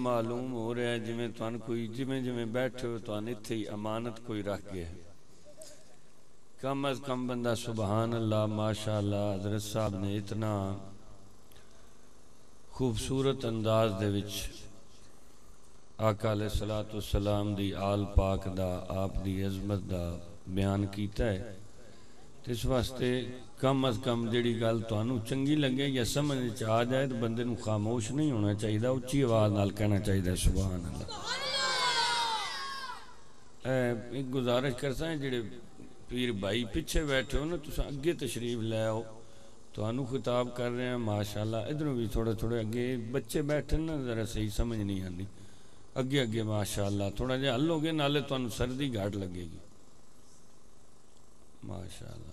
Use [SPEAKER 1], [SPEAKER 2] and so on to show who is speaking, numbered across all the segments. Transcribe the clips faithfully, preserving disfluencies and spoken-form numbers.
[SPEAKER 1] معلوم ہو رہا ہے جویں تان کوئی جویں جویں بیٹھے ہو تان اتھے ہی امانت کوئی رکھ گیا ہے کم از کم بندہ سبحان اللہ ماشاءاللہ حضرت صاحب نے اتنا خوبصورت انداز دے وچ آقا علیہ الصلوۃ والسلام دی آل پاک دا آپ دی عظمت دا بیان کیتا ہے اس واسطے کم از کم جڑی گل تانوں چنگی لگے یا سمجھ وچ آ جائے تو بندے نوں خاموش نہیں ہونا چاہیے اونچی آواز نال کہنا چاہیے سبحان اللہ ایک گزارش کرتا ہے جڑے پیر بھائی پیچھے بیٹھے ہو نا تساں اگے تشریف لے آؤ تانوں خطاب کر رہے ہیں ماشاءاللہ ادھروں بھی تھوڑے تھوڑے اگے بچے بیٹھے نا ذرا صحیح سمجھ نہیں آندی اگے اگے ماشاءاللہ تھوڑا جہا ہلو گے نالے تانوں سردی گھٹ لگے گی ماشاءاللہ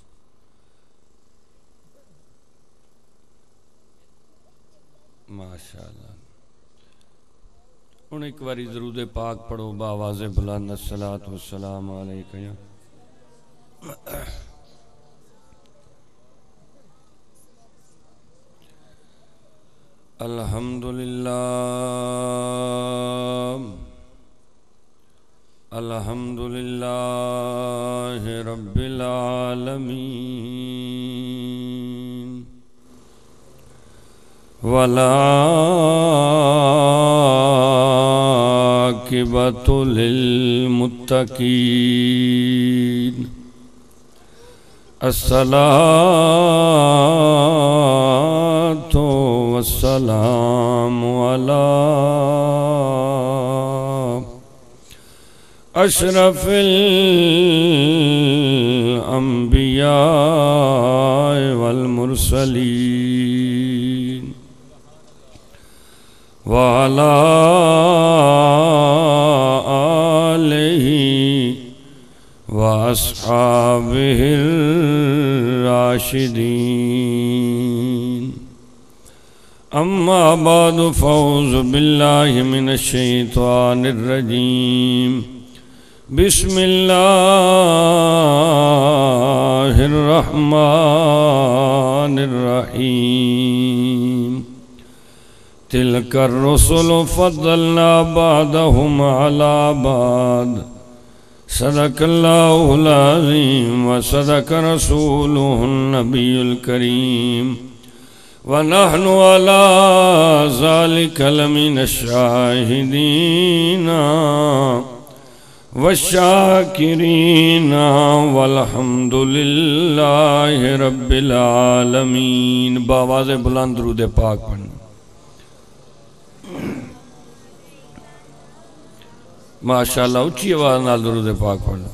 [SPEAKER 1] ماشاءاللہ ان ایک باری درود پاک پڑھو بآواز بلند الصلاۃ والسلام علیکہ یا الحمدللہ الحمدللہ رب العالمین والعاقبۃ للمتقین الصلاۃ والسلام علی اشرف الانبیاء والمرسلین وعلى آلہ وأصحابه الراشدین اما بعد فاعوذ باللہ من الشیطان الرجیم بسم اللہ الرحمن الرحیم تلك الرسل فضلنا بعضهم على بعض صدق الله العظيم وصدق رسوله النبي الكريم ونحن على ذلك لمن الشاهدين والشاكرين والحمد لله رب العالمين بآواز بلند درود پاک پڑھنا ماشاءاللہ اچھی آواز نال درود پاک پڑھنا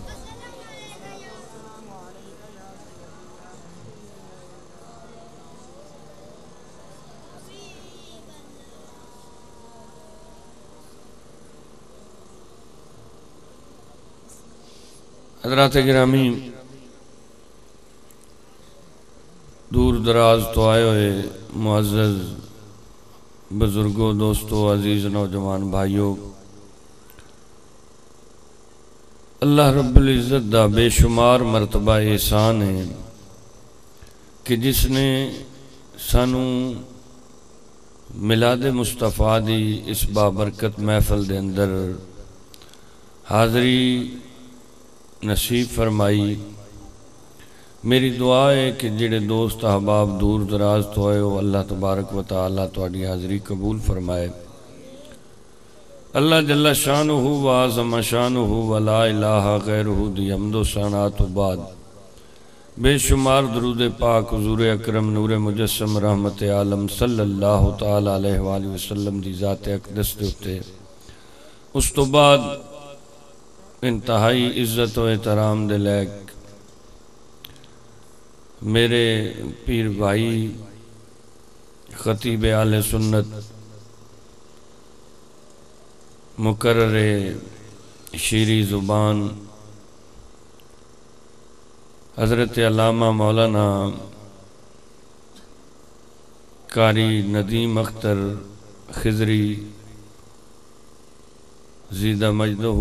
[SPEAKER 1] حضرات گرامی دور دراز تو آئے ہوئے معزز بزرگوں دوستوں عزیز نوجوان بھائیوں اللہ رب العزت دا بے شمار مرتبہ احسان ہے کہ جس نے سانو میلاد مصطفیٰ دی اس بابرکت محفل دے اندر حاضری نصیب فرمائی میری دعا ہے کہ جڑے دوست احباب دور دراز تو آئے ہو اللہ تبارک و تعالیٰ تواڈی حاضری قبول فرمائے اللہ جل شانہ و عظم شانہ و لا الہ غیرہ دی حمد و ثناء تو بعد بے شمار درود پاک حضور اکرم نور مجسم رحمت عالم صلی اللہ تعالی علیہ وآلہ وسلم دی ذات اقدس دے اتے اس تو بعد انتہائی عزت و احترام دے لائق میرے پیر بھائی خطیب اہل سنت مقرر شیریں زبان حضرت علامہ مولانا قاری ندیم اختر خضری زیدہ مجدہ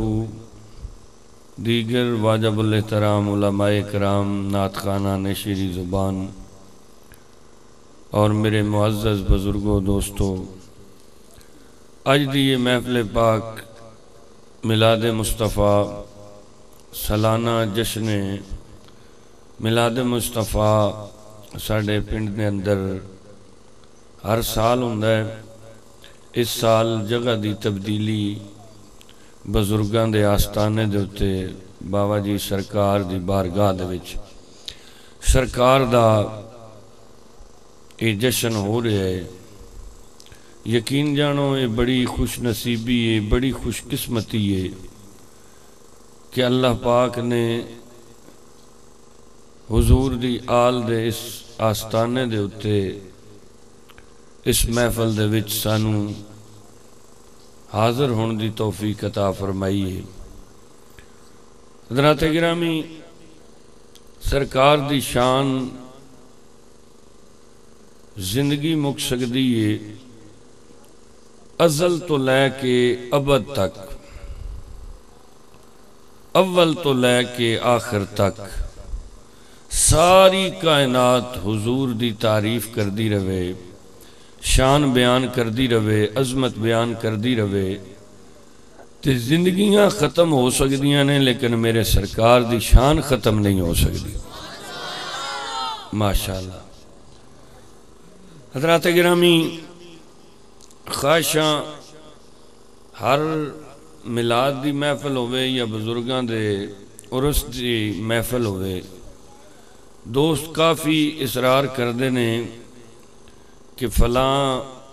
[SPEAKER 1] دیگر واجب الاحترام علماء کرام نعت خوانان شیریں زبان اور میرے معزز بزرگوں دوستوں اج دی یہ محفل پاک میلاد مصطفیٰ سالانہ جشن میلاد مصطفیٰ ساڑھے پنڈ نے اندر ہر سال ہوندا ہے۔ اس سال جگہ دی تبدیلی بزرگاں دے آستانے دے اتے بابا جی سرکار دی بارگاہ دے وچ سرکار دا یہ جشن ہو رہا ہے۔ یقین جانو یہ بڑی خوش نصیبی ہے، بڑی خوش قسمتی ہے کہ اللہ پاک نے حضور دی آل دے اس آستانے دے اتے اس محفل دے وچ سانو حاضر ہون دی توفیق عطا فرمائی ہے۔ حضرات گرامی، سرکار دی شان زندگی مک سکتی ہے ازل تو لے کے ابد تک، اول تو لے کے آخر تک ساری کائنات حضور دی تعریف کر دی رہے، شان بیان کر دی رہے، عظمت بیان کر دی رہے، تے زندگیاں ختم ہو سکدیاں نے لیکن میرے سرکار دی شان ختم نہیں ہو سکتی۔ ماشاءاللہ۔ حضرات گرامی، خواہشاں ہر میلاد دی محفل ہوئے یا بزرگاں دے عرس دی محفل ہوئے، دوست کافی اصرار کردے نے کہ فلاں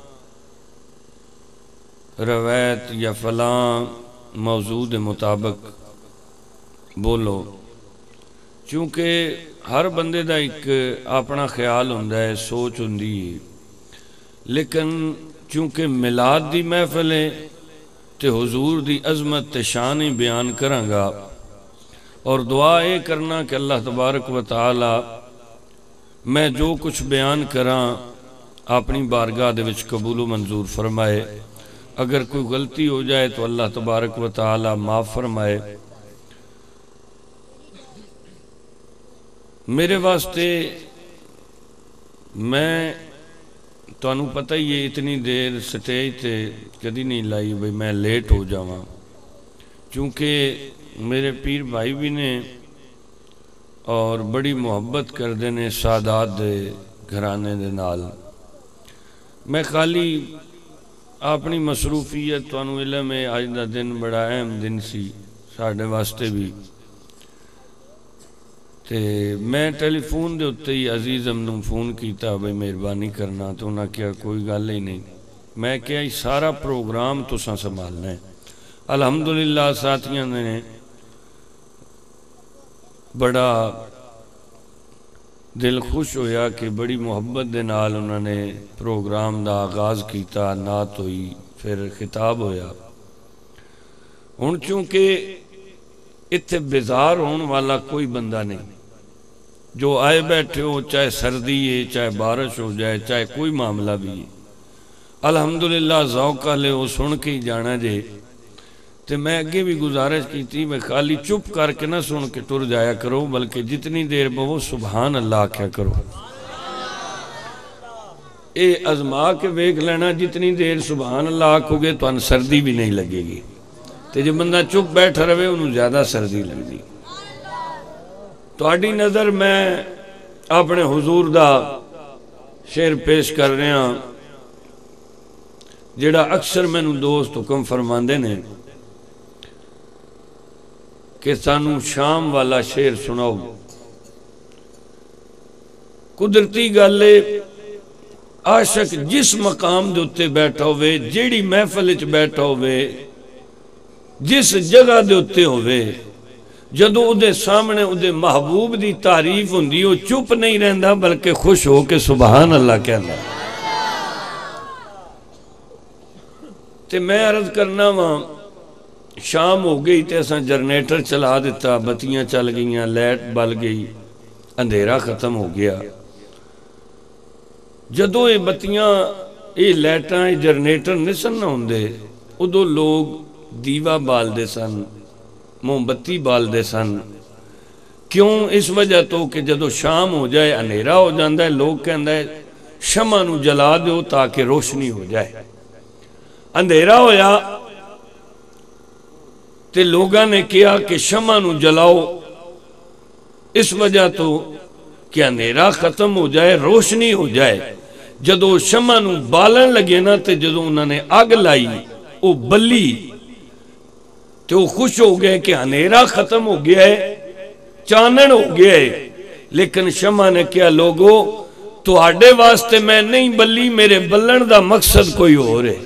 [SPEAKER 1] روایت یا فلاں موضوع دے مطابق بولو، چونکہ ہر بندے دا ایک اپنا خیال ہوندا ہے، سوچ ہوندی ہے، لیکن چونکہ میلاد دی محفل ہے تے حضور دی عظمت تے شان ہی بیان کراں گا، اور دعا اے کرنا کہ اللہ تبارک و تعالی میں جو کچھ بیان کراں اپنی بارگاہ دے وچ قبول و منظور فرمائے، اگر کوئی غلطی ہو جائے تو اللہ تبارک و تعالی معاف فرمائے۔ میرے واسطے میں تو انہوں پتہ ہی ہے اتنی دیر سٹیج تے کدی نہیں لائی بھئی میں لیٹ ہو جاواں، چونکہ میرے پیر بھائی بھی نے اور بڑی محبت کر دینے سادات دے گھرانے دے نال۔ میں خالی اپنی مصروفیت تو انہوں علم ہے آج دا دن بڑا اہم دن سی ساڑھے واسطے بھی، تے میں ٹیلی فون دے اتے ہی عزیز امنوں فون کیتا بھئی مہربانی کرنا، تو انہاں کیا کوئی گل ہی نہیں، میں کیا ہی سارا پروگرام تو ساں سنبھالنا ہے۔ الحمدللہ ساتھیاں نے بڑا دل خوش ہویا کہ بڑی محبت دے نال انہوں نے پروگرام دا آغاز کیتا، نعت ہوئی، پھر خطاب ہویا۔ ہن چونکہ اتھے بیزار ہون والا کوئی بندہ نہیں، جو آئے بیٹھے ہو چاہے سردی ہے چاہے بارش ہو جائے چاہے کوئی معاملہ بھی ہے، الحمدللہ ذوق لے وہ سن کے ہی جانا جے۔ تے میں اگے بھی گزارش کی تھی میں خالی چپ کر کے نہ سن کے ٹر جایا کرو، بلکہ جتنی دیر بہو سبحان اللہ کیا کرو۔ اے ازما کے ویکھ لینا جتنی دیر سبحان اللہ آکھو گے تو ان سردی بھی نہیں لگے گی، تے جو بندہ چپ بیٹھ رہے انہوں زیادہ سردی لگ دی۔ تو آڈی نظر میں اپنے حضور دا شعر پیش کر رہے ہیں جڑا اکثر میں نو دوست حکم فرماندے نے کہ سانو شام والا شعر سناؤ۔ قدرتی گالے عاشق جس مقام دے اتے بیٹھا ہوئے، جیڑی محفل اچ بیٹھا ہوئے، جس جگہ دے اتے ہوئے، جدو ادھے سامنے ادھے محبوب دی تعریف ہوندی وہ چپ نہیں رہندا بلکہ خوش ہو کے سبحان اللہ کہنا۔ تے میں عرض کرنا وہاں شام ہو گئی تے اساں جرنیٹر چلا دیتا، بتیاں چل گئیاں، لیٹ بل گئی، اندھیرا ختم ہو گیا۔ جدو یہ بتیاں یہ لیٹاں یہ جرنیٹر نسن نہ ہوندے، ادو لوگ دیوہ بال دے سن، مومبتی بال دے سن۔ کیوں؟ اس وجہ تو کہ جدو شام ہو جائے اندھیرا ہو جاندہ ہے، لوگ کہندہ ہے شمع نو جلا دیو تاکہ روشنی ہو جائے۔ اندھیرا ہویا تے لوگاں نے کیا کہ شمع نو جلاؤ، اس وجہ تو کہ اندھیرا ختم ہو جائے، روشنی ہو جائے۔ جدو شمع نو بالن لگے نا تے جدو انہوں نے آگ لائی وہ بلی تے وہ خوش ہو گئے کہ اندھیرا ختم ہو گیا ہے، چانن ہو گیا ہے۔ لیکن شمع نے کیا لوگو تو آڈے واسطے میں نہیں بلی، میرے بلن دا مقصد کوئی ہو رہے۔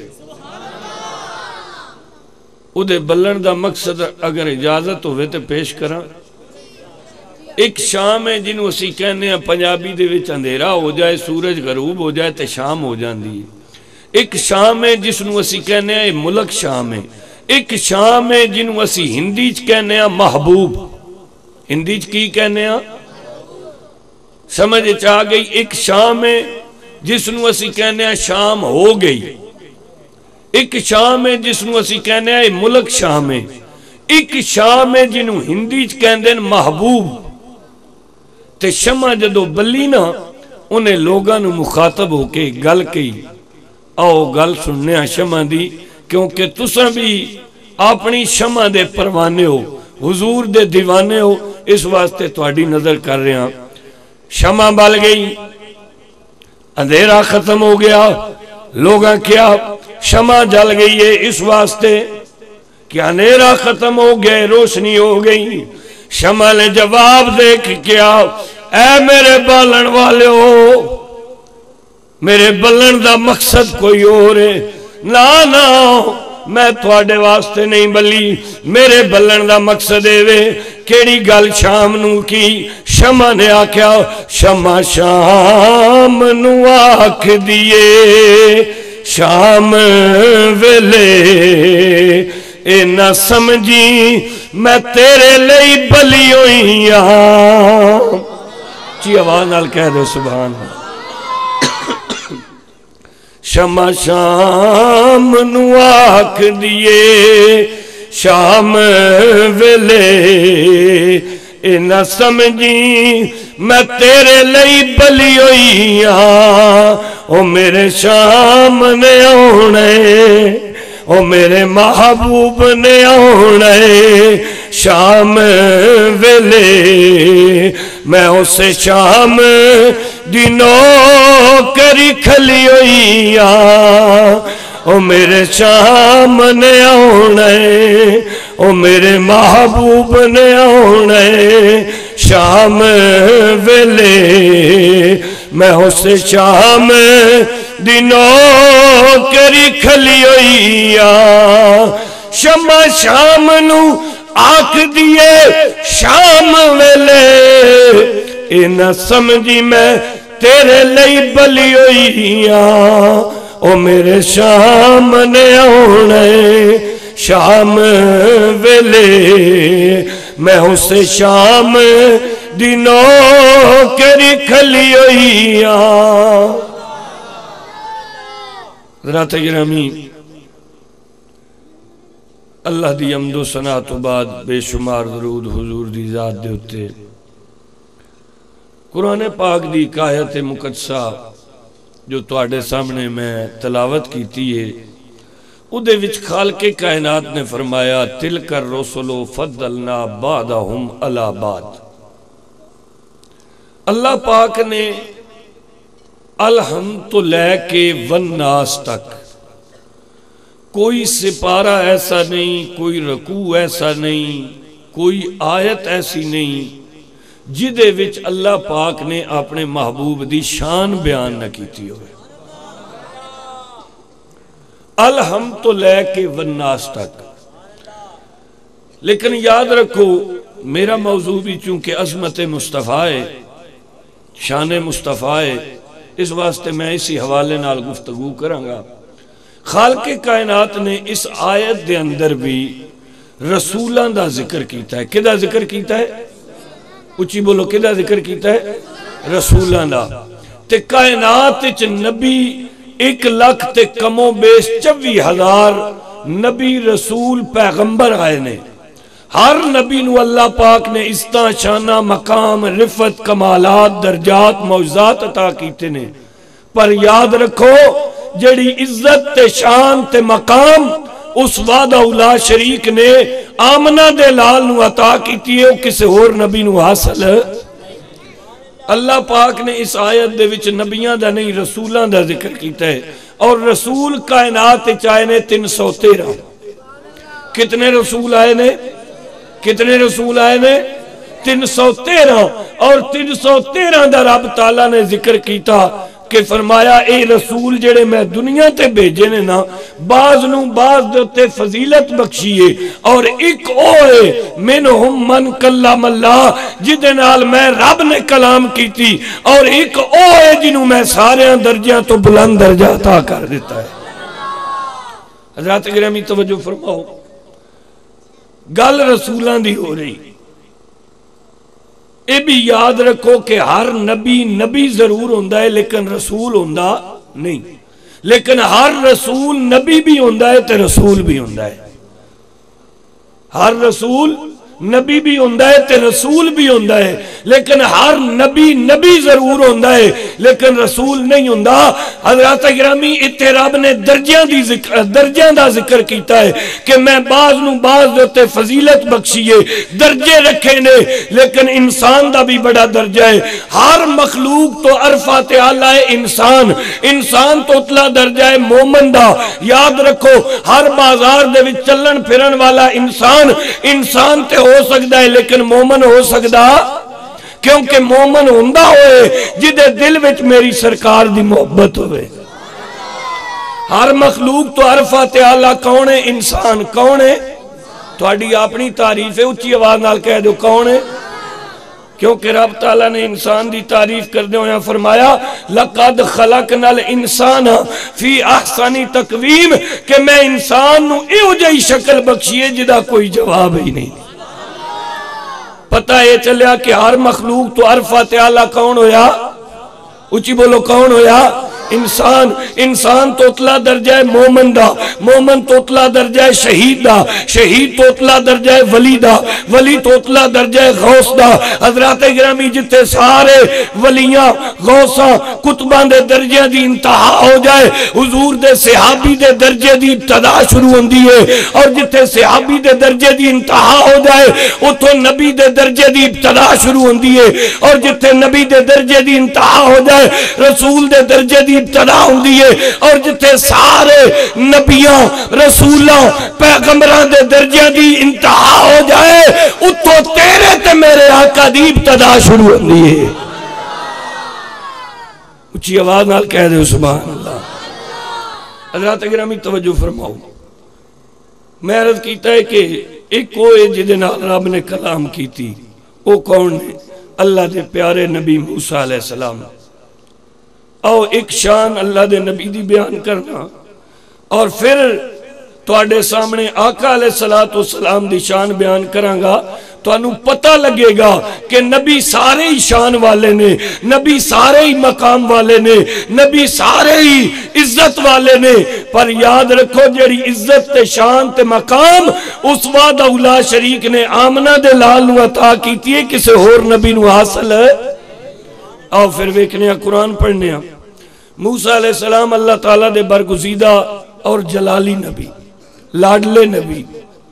[SPEAKER 1] او دے بلن دا مقصد اگر اجازت ہوئے تے پیش کرا۔ ایک شام ہے جنہوں اسی کہنے ہیں پنجابی دے وچ اندھیرا ہو جائے، سورج غروب ہو جائے تے شام ہو جاندی ہے۔ ایک شام ہے جنہوں اسی کہنے ہیں ملک شام ہے۔ ایک شام ہے جنہوں اسی ہندی چ کہنے ہیں محبوب، ہندی چ کی کہنے ہیں سمجھ چاہ گئی۔ ایک شام ہے جنہوں اسی کہنے ہیں شام ہو گئی۔ ایک شام ہے جنہوں اسی کہنے ہیں ملک شام ہے۔ ایک شام ہے جنہوں ہندی چ کہنے ہیں محبوب۔ تے شمع جدو بلی نا انہیں لوگاں نو مخاطب ہو کے گل کی، آؤ گل سننے ہیں شمع دی، کیونکہ تساں بھی اپنی شمع دے پروانے ہو، حضور دے دیوانے ہو، اس واسطے تواڈی نظر کر رہے ہیں۔ شمع بل گئی، اندھیرا ختم ہو گیا، لوگاں کیا شمع جل گئی ہے اس واسطے کہ اندھیرا ختم ہو گئے، روشنی ہو گئی۔ شمع نے جواب دے کہ کیا اے میرے بالن والے ہو، میرے بلن دا مقصد کوئی اور ہے، نا نا میں تواڈے واسطے نہیں بلی، میرے بلن دا مقصد ہے کیڑی گل شام نو کی۔ شمع نے آکھیا شمع شام نو آکھ دیے شام ویلے اے نہ سمجھی میں تیرے لئی بلی ہوئی ہاں۔ چی آواز نال کہہ دو سبحان اللہ۔ شمع شام نو آکھ دیے شام ویلے اے نہ سمجھی میں تیرے لئی بلی ہوئی ہاں۔ او میرے شام نے آنے، او میرے محبوب نے آنے، شام ویلے میں اسے شام دنوں کری کھلی ہوئی آں۔ او میرے شام نے آنے، او میرے محبوب نے آنے، شام ویلے میں اسے شام دنوں کری کھلی ہوئی آں۔ شمع شام نو آکھ دیے شام ویلے اے نہ سمجھی میں تیرے لئی بلی ہوئی آں۔ او میرے شام نے آنے، شام ویلے میں اسے شام دنوں کری کھلی ہوئی آں۔ حضرات گرامی، اللہ دی حمد و ثنا تو بعد بے شمار درود حضور دی ذات دے اتے۔ قرآن پاک دی آیت مقدسہ جو تواڈے سامنے میں تلاوت کیتی ہے، اودے وچ خالق کائنات نے فرمایا تلک الرسل فضلنا بعضهم علی بعض۔ اللہ پاک نے الحمد تو لے کے والناس تک کوئی سپارہ ایسا نہیں، کوئی رکوع ایسا نہیں، کوئی آیت ایسی نہیں جدے وچ اللہ پاک نے اپنے محبوب دی شان بیان نہ کیتی ہوئے۔ الحمد تو لے کے والناس تک۔ لیکن یاد رکھو میرا موضوع بھی چونکہ عظمت مصطفیٰ ہے، شان مصطفیٰ ہے، اس واسطے میں اسی حوالے نال گفتگو کرانگا۔ خالق کائنات نے اس آیت دے اندر بھی رسولان دا ذکر کیتا ہے۔ کدہ ذکر کیتا ہے؟ اچھی بولو کدہ ذکر کیتا ہے؟ رسولان دا۔ تے کائنات چ نبی ایک لاکھ تے کموں بیش چوی ہزار نبی رسول پیغمبر آئے نے۔ ہر نبی نو اللہ پاک نے اس طرح شانہ مقام رفت کمالات درجات معجزات عطا کیتے نے۔ پر یاد رکھو جڑی عزت تے شان تے مقام اس وعدہ اولا شریک نے آمنہ دے لال نو عطا کیتی ہے، وہ کسے اور نبی نو حاصل ہے۔ اللہ پاک نے اس آیت دے وچ نبیاں دا نہیں رسولاں دا ذکر کیتا ہے، اور رسول کائنات چاہے نے تین سو تیرہ۔ کتنے رسول آئے نے؟ کتنے رسول آئے نے؟ تین سو تیرہ، اور تین سو تیرہ دا رب تعالیٰ نے ذکر کیتا کہ فرمایا اے رسول جڑے میں دنیا تے بھیجے نے نا، بعض نو بعض دوتے فضیلت بخشیے، اور ایک اوئے منہم من کلم اللہ جدے نال میں رب نے کلام کیتی، اور ایک اوئے جنہوں میں سارے درجیاں تو بلند درجہ عطا کر دیتا ہے۔ حضرات گرامی توجہ فرماؤ، گل رسولان دی ہو رہی، اے بھی یاد رکھو کہ ہر نبی نبی ضرور ہوندہ ہے لیکن رسول ہوندہ نہیں، لیکن ہر رسول نبی بھی ہوندہ ہے تے رسول بھی ہوندہ ہے۔ ہر رسول نبی بھی ہوندہ ہے تے رسول بھی ہوندہ ہے، لیکن ہر نبی نبی ضرور ہوندہ ہے لیکن رسول نہیں ہوندہ۔ حضرات گرامی اتنے رب نے درجیاں دی ذکر درجیاں دا ذکر کیتا ہے کہ میں بعض نو بعض دوتے فضیلت بخشیے، درجے رکھے نے، لیکن انسان دا بھی بڑا درجہ ہے۔ ہر مخلوق تو عرفات اعلیٰ ہے انسان، انسان تو اتلا درجہ ہے مومن دا۔ یاد رکھو ہر بازار دے وچ چلن پھرن والا انسان انسان تے ہو سکتا ہے لیکن مومن ہو سکتا، کیونکہ مومن ہوندہ ہوئے جدے دل وچ میری سرکار دی محبت ہوئے۔ ہر مخلوق تو عرفات اعلیٰ کون ہے؟ انسان۔ کون ہے؟ تھوڑی اپنی تعریف ہے، اچھی آواز نال کہہ دو کون ہے؟ کیونکہ رب تعالیٰ نے انسان دی تعریف کر دے ہویا فرمایا لَقَدْ خَلَقْنَا الْإِنسَانَ فِي أَحْسَنِ تَقْوِيمٍ، کہ میں انسان نو ایو جائی شکل بخشیے جدا کوئی جواب ہی نہیں۔ پتہ یہ چلیا کہ ہر مخلوق تو عرفات اعلیٰ کون ہویا؟ اچھی بولو کون ہویا؟ انسان۔ انسان تو اتلا درجہ ہے مومن دا، مومن تو اتلا درجہ ہے شہید دا، شہید تو اتلا درجہ ہے ولی دا، ولی تو اتلا درجہ ہے غوث دا۔ حضرات گرامی جتے سارے ولیاں غوثاں کتبان دے درجے دی انتہا ہو جائے، حضور دے صحابی دے درجے دی ابتدا شروع ہوندی ہے، اور جتے صحابی دے درجے دی انتہا ہو جائے اتھو نبی دے درجے دی ابتدا شروع ہوندی ہے، اور جتے نبی دے درجے دی انتہا ہو جائے رسول دے درجے دی ابتدا ہوندی ہے، اور جتے سارے نبیاں رسولاں پیغمبران دے درجے دی انتہا ہو جائے اتھو تیرے تے میرے آقا دی ابتدا شروع ہوندی ہے۔ اچھی آواز نال کہہ دے سبحان اللہ۔ حضرات گرامی توجہ فرماؤ، میں عرض کیتا ہے کہ ایک کوئی جدے نال رب نے کلام کی تھی، وہ کون ہے؟ اللہ دے پیارے نبی موسیٰ علیہ السلام۔ او ایک شان اللہ دے نبی دی بیان کرنا، اور پھر تواڈے سامنے آقا علیہ السلام دی شان بیان کروں گا، تو انہوں پتہ لگے گا کہ نبی سارے ہی شان والے نے، نبی سارے ہی مقام والے نے، نبی سارے ہی عزت والے نے، پر یاد رکھو جڑی عزت تے شان تے مقام اس وعدہ اولا شریک نے آمنہ دے لال نو عطا کیتی ہے، کسے اور نبی نو حاصل ہے۔ آؤ پھر ویکھنے قرآن پڑھنے۔ موسیٰ علیہ السلام اللہ تعالیٰ دے برگزیدہ اور جلالی نبی، لاڈلے نبی،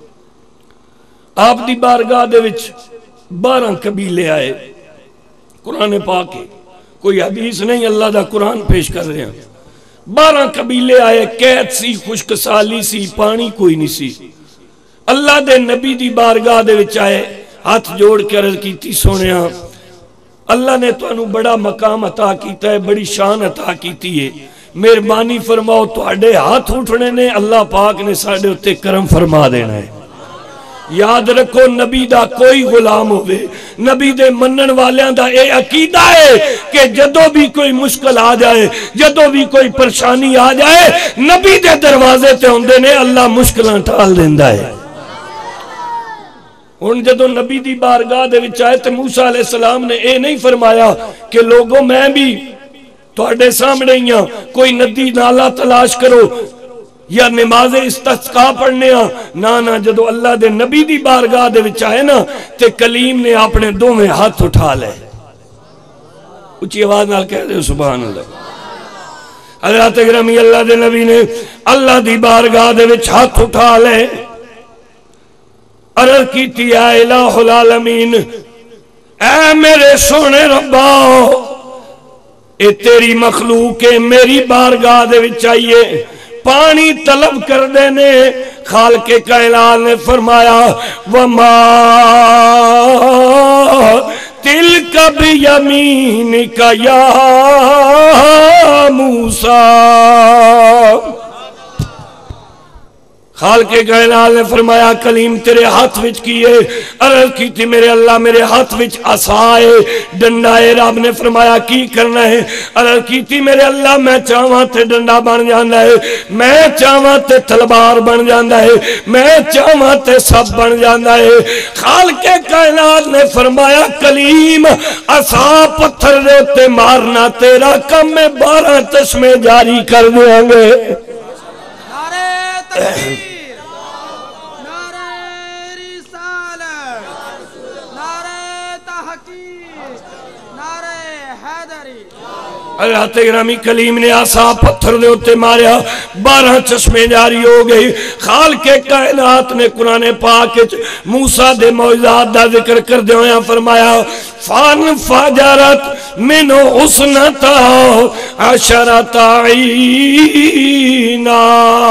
[SPEAKER 1] آپ دی بارگاہ دے وچ بارہ قبیلے آئے۔ قرآن پاک ہے، کوئی حدیث نہیں، اللہ دا قرآن پیش کر رہے ہیں۔ بارہ قبیلے آئے، قید سی، خشک سالی سی، پانی کوئی نہیں سی۔ اللہ دے نبی دی بارگاہ دے وچ آئے، ہاتھ جوڑ کے عرض کیتی سونیا اللہ نے تو انہوں بڑا مقام عطا کیتا ہے، بڑی شان عطا کیتی ہے، مہربانی فرماؤ تو اڈے ہاتھ اٹھنے نے اللہ پاک نے ساڑھے اتے کرم فرما دینا ہے۔ یاد رکھو نبی دا کوئی غلام ہوئے، نبی دے منن والیاں دا اے عقیدہ ہے کہ جدو بھی کوئی مشکل آ جائے، جدو بھی کوئی پریشانی آ جائے، نبی دے دروازے تے ہوندے نے اللہ مشکلیں ٹال دیندا ہے۔ ان جدو نبی دی بارگاہ دے وچ آئے تے موسیٰ علیہ السلام نے اے نہیں فرمایا کہ لوگوں میں بھی تواڈے سامنے ہی ہاں، کوئی ندی نالا تلاش کرو یا نماز استسقاء پڑھنے ہاں، نا نا جدو اللہ دے نبی دی بارگاہ دے وچ آئے نا تے کلیم نے اپنے دو میں ہاتھ اٹھا لے۔ اچھی آواز نال کہہ دے سبحان اللہ۔ حضرت گرامی اللہ دے نبی نے اللہ دی بارگاہ دے وچ ہاتھ اٹھا لے عرض کیتی اے الہ العالمین اے میرے سونے ربا اے تیری مخلوق ہے میری بارگاہ دے وچ آئیے پانی طلب کر دینے خالق کائنات نے فرمایا وما تلک بیمینک یا موسیٰ خالق کائنات نے فرمایا کلیم تیرے ہاتھ وچ کیے عرض کی تھی میرے اللہ میرے ہاتھ وچ عصائے ڈنڈا ہے رب نے فرمایا کی کرنا ہے عرض کی تھی میرے اللہ میں چاہواں تے ڈنڈا بن جاندہ ہے میں چاہواں تے تلوار بن جاندہ ہے میں چاہواں تے سب بن جاندہ ہے خالق کائنات نے فرمایا کلیم عصا پتھر دے تے مارنا تیرا کم میں بارہ چشمے جاری کر دیں گے اللہ تیرامی کلیم نے آسا پتھر دے ہوتے ماریا بارہ چشمے جاری ہو گئی خالق کائنات نے قرآن پاک موسیٰ دے معجزات دا ذکر کر دے ہویا فرمایا فان فاجرت منو حسنتا عشرت عینا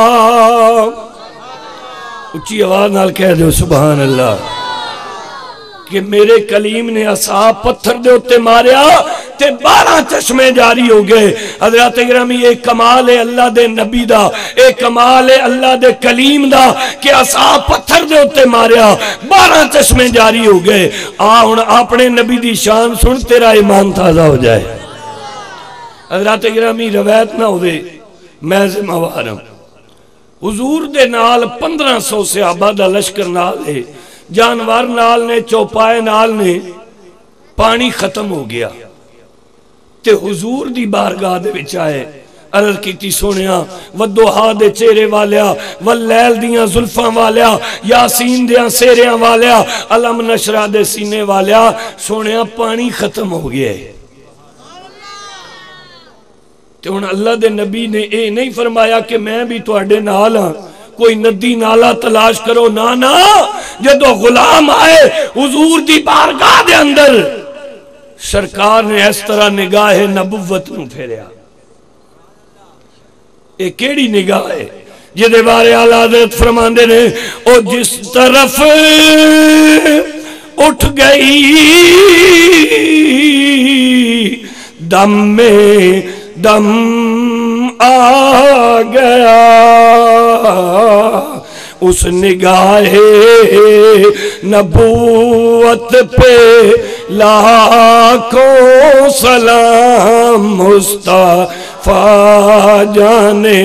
[SPEAKER 1] اچھی آواز نال کہہ دے سبحان اللہ کہ میرے کلیم نے عصا پتھر دے ہوتے ماریا تے بارہ چشمے جاری ہو گئے حضرت گرامی ایک کمال ہے اللہ دے نبی دا ایک کمال ہے اللہ دے کلیم دا کہ عصا پتھر دے ہوتے ماریا بارہ چشمے جاری ہو گئے آن اپنے نبی دی شان سن تیرا ایمان تازہ ہو جائے حضرت گرامی روایت نہ ہوئے میں ذمہ وارم حضور دے نال پندرہ سو صحابہ دا لشکر نال ہے جانور نال نے چوپائے نال نے پانی ختم ہو گیا تے حضور دی بارگاہ دے وچ آئے عرض کیتی سونیا ودوہا دے چہرے والیا واللیل دیاں زلفاں والیا یاسین دیاں سیریاں والیا علم نشرہ دے سینے والیا سونیا پانی ختم ہو گیا ہے تے ان اللہ دے نبی نے اے نہیں فرمایا کہ میں بھی تو اڈے نال ہاں کوئی ندی نالا تلاش کرو نانا جدو غلام آئے حضور دی بارگاہ دے اندر سرکار نے اس طرح نگاہ نبوت نو پھیریا ایک کیڑی نگاہ ہے جدے بارے اعلیٰ حضرت فرماندے نے او جس طرف اٹھ گئی دم میں دم آ گیا اس نگاہ نبوت پہ لاکھوں سلام مصطفیٰ جانے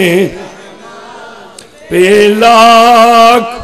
[SPEAKER 1] پہ لاکھ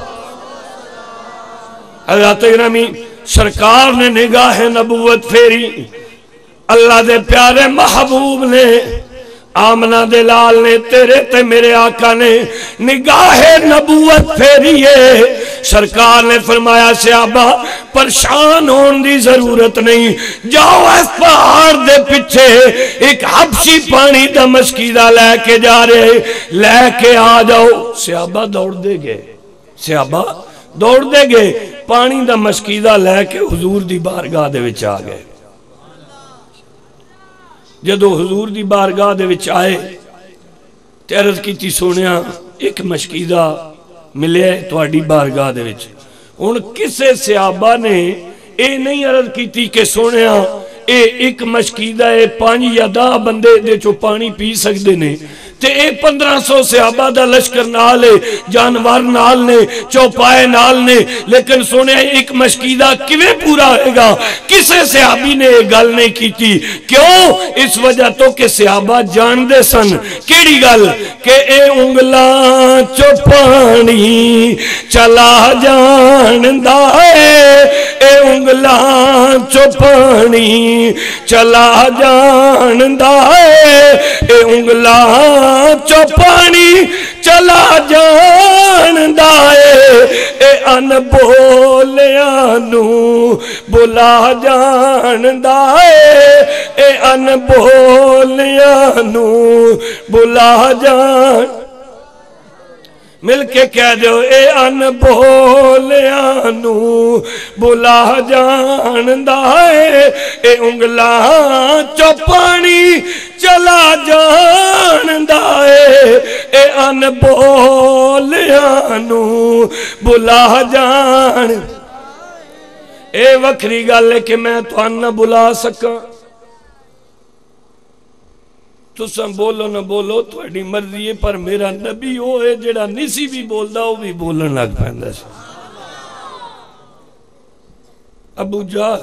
[SPEAKER 1] حضرت گرامی سرکار نے نگاہ نبوت پھیری اللہ دے پیارے محبوب نے آمنہ دلال نے تیرے تے میرے آقا نے نگاہ نبوت پھیری ہے سرکار نے فرمایا صحابہ پریشان ہون دی ضرورت نہیں جاؤ اس پہاڑ دے پچھے ایک حبشی پانی دا مشکیدہ لے کے جا رہے لے کے آ جاؤ صحابہ دوڑ دے گئے صحابہ دوڑ دے گئے پانی دا مشکیدہ لے کے حضور دی بارگاہ دے وچ آ گئے جدو حضور دی بارگاہ دے وچ آئے تے عرض کی تھی سونیا ایک مشکیدہ ملے تواڈی بارگاہ دے وچ ان کسے صحابہ نے اے نہیں عرض کی تھی کہ سونیا اے ایک مشکیدہ ہے پانی یا دا بندے دے چو پانی پی سکتے نے تے اے پندرہ سو صحابہ دا لشکر نال ہے جانور نال نے چوپائے نال نے لیکن سونے ایک مشکیدہ کیویں پورا ہوئے گا کسے صحابی نے ایک گل نہیں کی تھی کیوں اس وجہ تو کہ صحابہ جان دے سن کیڑی گل کہ اے انگلاں چوپانی چلا جان دائے اے انگلاں چوپانی چلا جان دائے اے انگلاں چوپانی چلا جان دائے اے ان بولے بولیانو بلا جاندا اے اے ان بولیانو بلا جان مل کے کہہ دو اے ان بولیانو بلا جاندا اے اے انگلاں چو پانی چلا جاندا اے اے ان بولیانو بلا جان اے وکری گل ہے کہ میں تو ان نہ بلا سکا تساں بولو نہ بولو تھوڑی مرضی ہے پر میرا نبی وہ ہے جڑا نسی بھی بولدا وہ بھی بولن لگ پیندا سی ابو جہل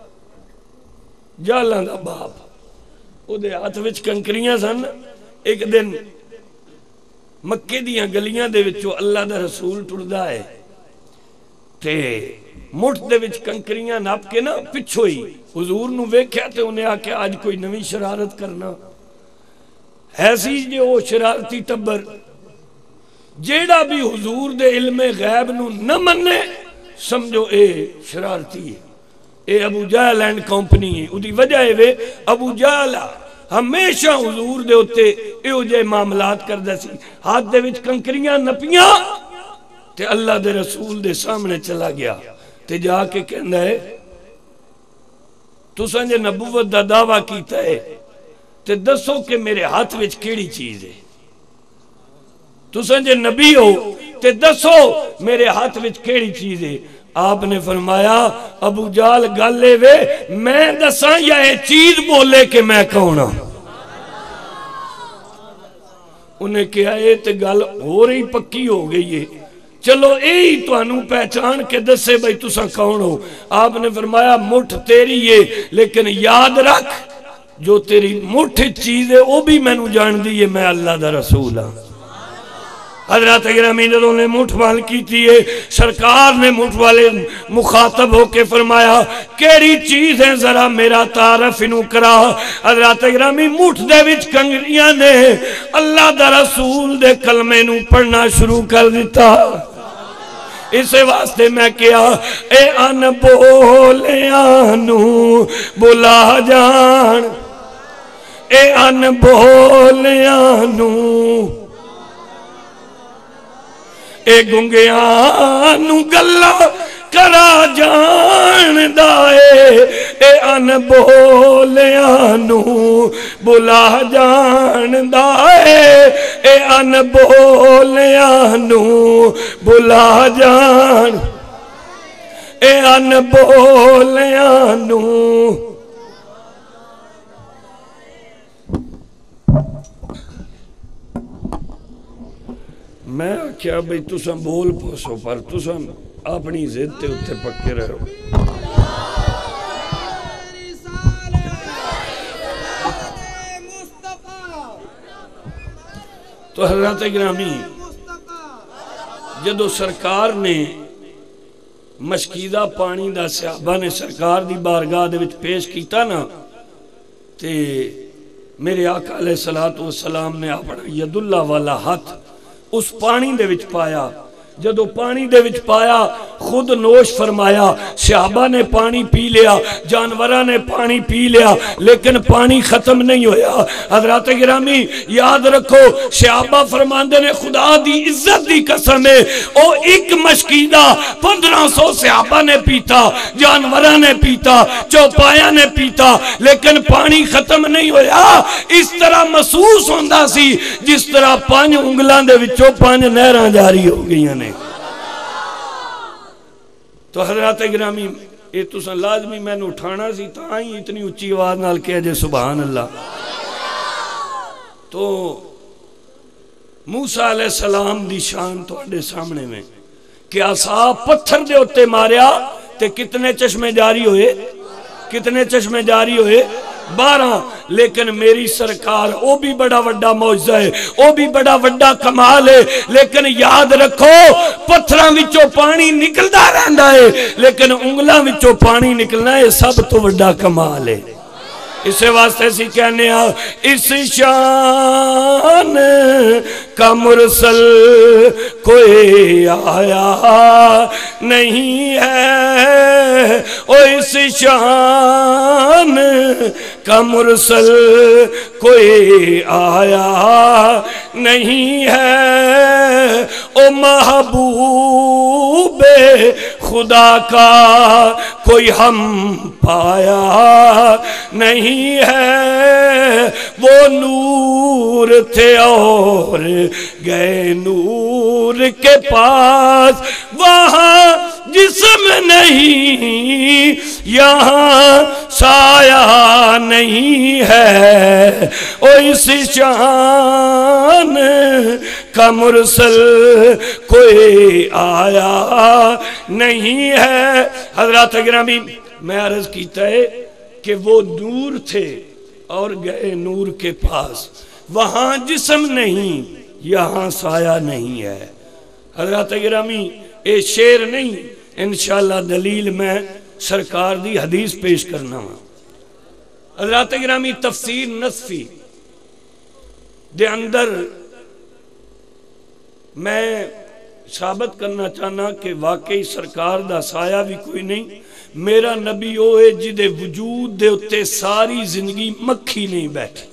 [SPEAKER 1] جہلاں دا باپ او دے ہاتھ وچ کنکریاں سن ایک دن مکے دیاں گلیاں دے وچوں اللہ دا رسول ٹردا ہے تے مٹھ دے وچ کنکریاں نپ کے نا پچھو ہی حضور نو ویکھیا تے انہیں آکھیا آج کوئی نویں شرارت کرنا ایسی جے وہ شرارتی ٹبر جیڑا بھی حضور دے علم غیب نو نہ منے سمجھو اے شرارتی ہے اے ابو جہل اینڈ کمپنی ہے اُدھی وجہ ہے ابو جہل ہمیشہ حضور دے ہوتے اے جے معاملات کردہ سی ہاتھ دے وچ کنکریاں نپیاں تے اللہ دے رسول دے سامنے چلا گیا تے جا کے کہندا ہے تو سنجھے نبوت دا دعویٰ کیتا ہے تے دسو کہ میرے ہاتھ وچ کیڑی چیز ہے تو سنجھے نبی ہو تے دسو میرے ہاتھ وچ کیڑی چیز ہے آپ نے فرمایا ابو جہل گالے وے میں دساں یا اے چیز بولے کہ میں کونا انہیں کہا اے تے گل ہو رہی پکی ہو گئی ہے چلو اے ہی تو انہوں پہچان کے دسے بھئی تساں کون ہو آپ نے فرمایا مٹھ تیری ہے لیکن یاد رکھ جو تیری مٹھ چیز ہے وہ بھی میں نو جان دی ہے میں اللہ دا رسول ہوں حضرت گرامی جدوں نے مٹھ وال کی تھی ہے سرکار نے مٹھ والے مخاطب ہو کے فرمایا کیڑی چیز ہے ذرا میرا تعارف انہوں کرا حضرت گرامی مٹھ دے وچ کنگریاں نے اللہ دا رسول دے کلمے نو پڑھنا شروع کر دیتا اسے واسطے میں کیا اے ان بولیانو بلا جان اے ان بولیانو اے گنگیانو گلہ کرا جان دائے اے ان بولیانو بلا جان دائے اے ان بولیانو بلا جان اے ان بولیانو میں کیا بھئی تساں بول پوسو پر تساں اپنی ضد تے اتے پکے رہو تو حضرت گرامی جدو سرکار نے مشکیدہ پانی دا صحابہ نے سرکار دی بارگاہ دے وچ پیش کیتا نا تے میرے آقا علیہ السلام نے اپنا ید اللہ والا ہاتھ اس پانی دے وچ پایا جدو پانی دے وچ پایا خود نوش فرمایا صحابہ نے پانی پی لیا جانورہ نے پانی پی لیا لیکن پانی ختم نہیں ہویا حضرات گرامی یاد رکھو صحابہ فرماندے نے خدا دی عزت دی قسم ہے او ایک مشکیدہ پندرہ سو صحابہ نے پیتا جانورہ نے پیتا چوپایا نے پیتا لیکن پانی ختم نہیں ہویا اس طرح محسوس ہوندہ سی جس طرح پانچ انگلان دے وچوں پانچ نہران جاری ہو گئی ہیں تو حضرات گرامی یہ تو سن لازمی میں نے اٹھانا سی تا ہی اتنی اچھی آواز نال کہہ جے سبحان اللہ تو موسیٰ علیہ السلام دی شان تو اڈے سامنے میں کہ عصا پتھر دے ہوتے ماریا تے کتنے چشمے جاری ہوئے کتنے چشمے جاری ہوئے بارہ لیکن میری سرکار او بھی بڑا وڈا معجزہ ہے او بھی بڑا وڈا کمال ہے لیکن یاد رکھو پتھراں وچوں پانی نکلدا رہندا ہے لیکن انگلاں وچوں پانی نکلنا ہے سب تو وڈا کمال ہے اسے واسطے سی کہنے آ اس شان کا مرسل کوئی آیا نہیں ہے، او اس شان کا مرسل کوئی آیا نہیں ہے، او محبوب خدا کا کوئی ہم پایا نہیں ہے، وہ نور تھے اور گئے نور کے پاس، وہاں جسم نہیں یہاں سایہ نہیں ہے، او اس شان کا مرسل کوئی آیا نہیں ہے۔ حضرات گرامی میں عرض کیتا ہے کہ وہ نور تھے اور گئے نور کے پاس، وہاں جسم نہیں یہاں سایہ نہیں ہے۔ حضرات گرامی اے شعر نہیں، انشاءاللہ دلیل میں سرکار دی حدیث پیش کرنا ہوں۔ حضرات گرامی تفسیر نصفی دے اندر میں ثابت کرنا چاہنا کہ واقعی سرکار دا سایہ بھی کوئی نہیں، میرا نبی ہوئے جدے وجود دے اتے ساری زندگی مکھی نہیں بیٹھی۔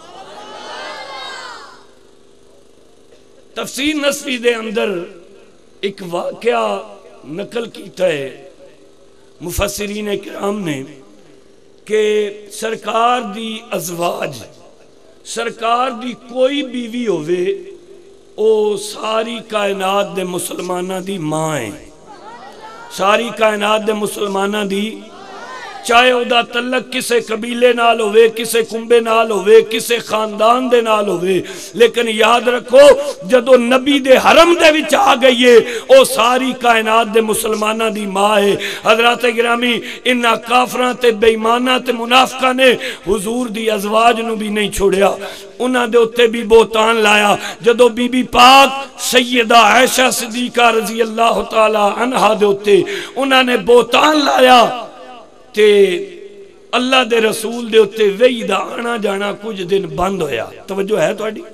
[SPEAKER 1] تفسیر نصفی دے اندر ایک واقعہ نقل کیتا ہے مفسرین کرام نے کہ سرکار دی ازواج، سرکار دی کوئی بیوی ہوئے او ساری کائنات دے مسلمانہ دی ماں ہیں، ساری کائنات دے مسلمانہ دی، چاہے او دا تعلق کسے قبیلے نال ہوئے، کسے کنبے نال ہوئے، کسے خاندان دے نال ہوئے، لیکن یاد رکھو جدو نبی دے حرم دے وچ آ گئیے او ساری کائنات دے مسلمانہ دی ماں ہے۔ حضرات گرامی انہا کافران تے بے ایمانہ تے منافقہ نے حضور دی ازواج نو بھی نہیں چھوڑیا، انہاں دے اتے بھی بہتان لایا۔ جدو بی بی پاک سیدہ عائشہ صدیقہ رضی اللہ تعالی عنہ دے اتے انہاں نے بہتان لایا تے اللہ دے رسول دے اتے وہی دا آنا جانا کچھ دن بند ہویا۔ توجہ ہے تو اڈی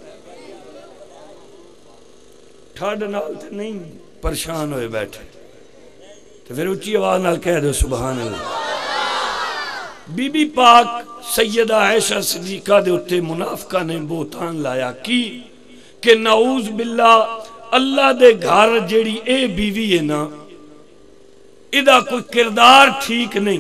[SPEAKER 1] ٹھاڑ نال تے نہیں پریشان ہوئے بیٹھے تو پھر اچھی آواز نال کہہ دو سبحان اللہ۔ بی بی پاک سیدہ عائشہ صدیقہ دے اتے منافقہ نے بہتان لایا کی کہ نعوذ باللہ اللہ دے گھر جیڑی اے بیوی ہے نا ادھا کوئی کردار ٹھیک نہیں۔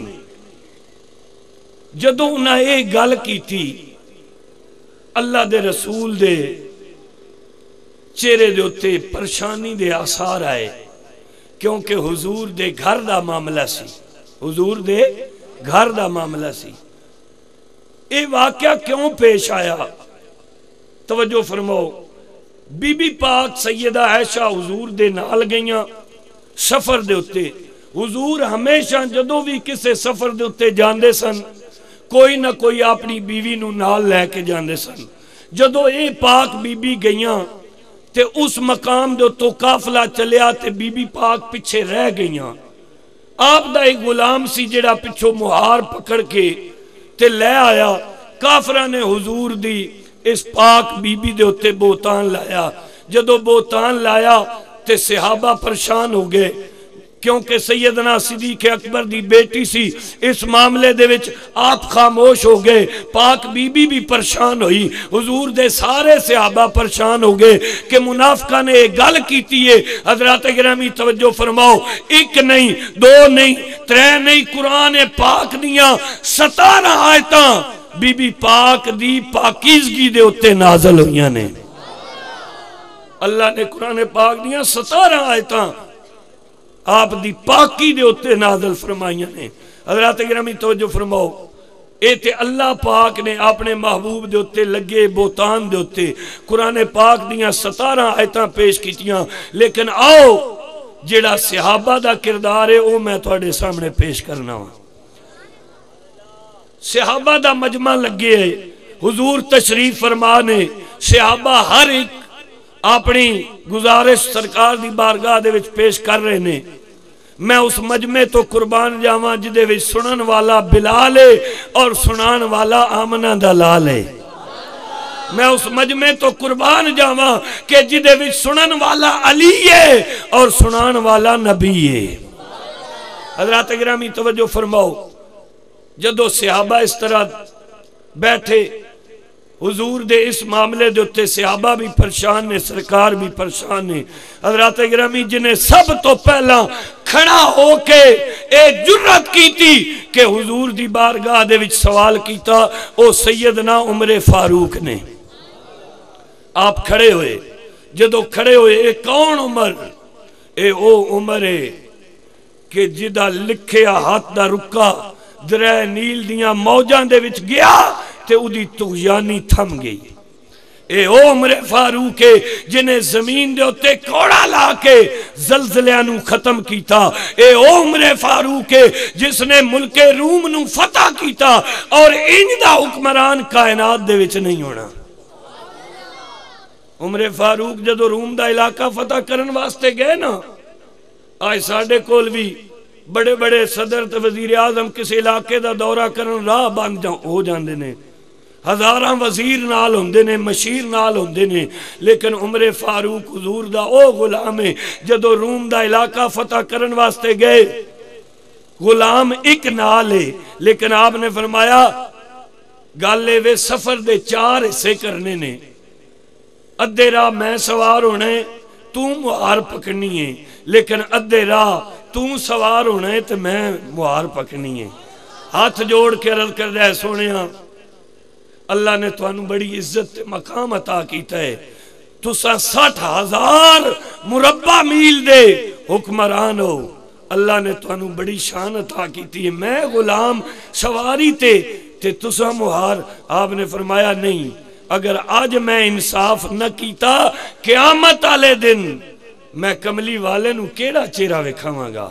[SPEAKER 1] جدو انہاں اے گل کی تھی اللہ دے رسول دے چہرے دے اتے پریشانی دے آثار آئے، کیونکہ حضور دے گھر دا معاملہ سی، حضور دے گھر دا معاملہ سی۔ اے واقعہ کیوں پیش آیا توجہ فرماؤ۔ بی بی پاک سیدہ عائشہ حضور دے نال گئیاں سفر دے اتے، حضور ہمیشہ جدو بھی کسے سفر دے اتے جاندے سن کوئی نہ کوئی اپنی بیوی نو نال لے کے جاندے سن۔ جدو اے پاک بی بی گئیاں تے اس مقام دے تو قافلہ چلیا تے بی بی پاک پچھے رہ گئیاں، آپ دا ایک غلام سی جڑا پچھو مہار پکڑ کے تے لے آیا۔ کافرہ نے حضور دی اس پاک بی بی دے اتے بہتان لایا۔ جدو بہتان لایا تے صحابہ پریشان ہو گئے، کیونکہ سیدنا صدیق اکبر دی بیٹی سی، اس معاملے دے وچ آپ خاموش ہو گئے، پاک بی بی بھی پریشان ہوئی، حضور دے سارے صحابہ پریشان ہو گئے کہ منافقہ نے ایک گل کیتی ہے۔ حضرات گرامی توجہ فرماؤ، ایک نہیں دو نہیں ترے نہیں، قرآن پاک دیاں ستارہ آیتاں بی بی پاک دی پاکیزگی دے اتے نازل ہوئیاں نے۔ اللہ نے قرآن پاک دیاں ستارہ آیتاں آپ دی پاکی دے اتے نازل فرمائیاں نے۔ حضرات گرامی توجہ فرماؤ، اے تے اللہ پاک نے اپنے محبوب دے اتے لگے بہتان دے اتے قرآن پاک دیاں ستارہ آیتاں پیش کیتیاں، لیکن آؤ جیڑا صحابہ دا کردار ہے وہ میں تھوڑے سامنے پیش کرنا ہوں۔ صحابہ دا مجمع لگے ہے، حضور تشریف فرمانے، صحابہ ہر ایک اپنی گزارش سرکار دی بارگاہ دے وچ پیش کر رہے نے۔ میں اس مجمع تو قربان جاواں جدے وچ سنن والا بلال ہے اور سنان والا آمنہ دا لال ہے۔ میں اس مجمع تو قربان جاواں کہ جدے وچ سنن والا علی ہے اور سنان والا نبی ہے۔ حضرات گرامی توجہ فرماؤ، جدو صحابہ اس طرح بیٹھے حضور دے اس معاملے دے اتے صحابہ بھی پریشان نے، سرکار بھی پریشان نے۔ حضرات گرامی جنہیں سب تو پہلا کھڑا ہو کے ایک جرت کی تھی کہ حضور دی بارگاہ دے وچ سوال کیتا، او سیدنا عمر فاروق نے۔ آپ کھڑے ہوئے، جدو کھڑے ہوئے، اے کون عمر؟ اے او عمر ہے کہ جدہ لکھیا ہاتھ دا رکا درہ نیل دیاں موجان دے وچ گیا تے او دی تغیانی تھم گئی۔ اے او عمر فاروق ہے جنہیں زمین دے ہوتے کوڑا لا کے زلزلیانو ختم کیتا۔ اے او عمر فاروق ہے جس نے ملک روم نو فتح کیتا اور انجدہ حکمران کائنات دے وچ نہیں ہونا۔ عمر فاروق جدو روم دا علاقہ فتح کرن واسطے گئے نا، آج ساڑھے کول بھی بڑے بڑے صدر تے وزیر اعظم کسی علاقے دا دورہ کرن راہ بند ہو جاندے نے، ہزاراں وزیر نال ہوندے نے، مشیر نال ہوندے نے، لیکن عمر فاروق حضور دا او غلام ہے جدو روم دا علاقہ فتح کرن واسطے گئے، غلام ایک نال ہے، لیکن آپ نے فرمایا گالے وے سفر دے چار حصے کرنے نے، ادھے راہ میں سوار ہونے تو مہار پکڑنی ہے، لیکن ادھے راہ تو سوار ہونے تو میں مہار پکڑنی ہے۔ ہاتھ جوڑ کے عرض کر دے سونے ہاں، اللہ نے تو انہوں بڑی عزت مقام عطا کیتا ہے، تو سا ساٹھ ہزار مربع میل دے حکمران ہو، اللہ نے تو انہوں بڑی شان عطا کیتی ہے، میں غلام سواری تے تے تو سا مہار۔ آپ نے فرمایا نہیں، اگر آج میں انصاف نہ کیتا قیامت آلے دن میں کملی والے نو کیڑا چیرہ وکھاواں گا۔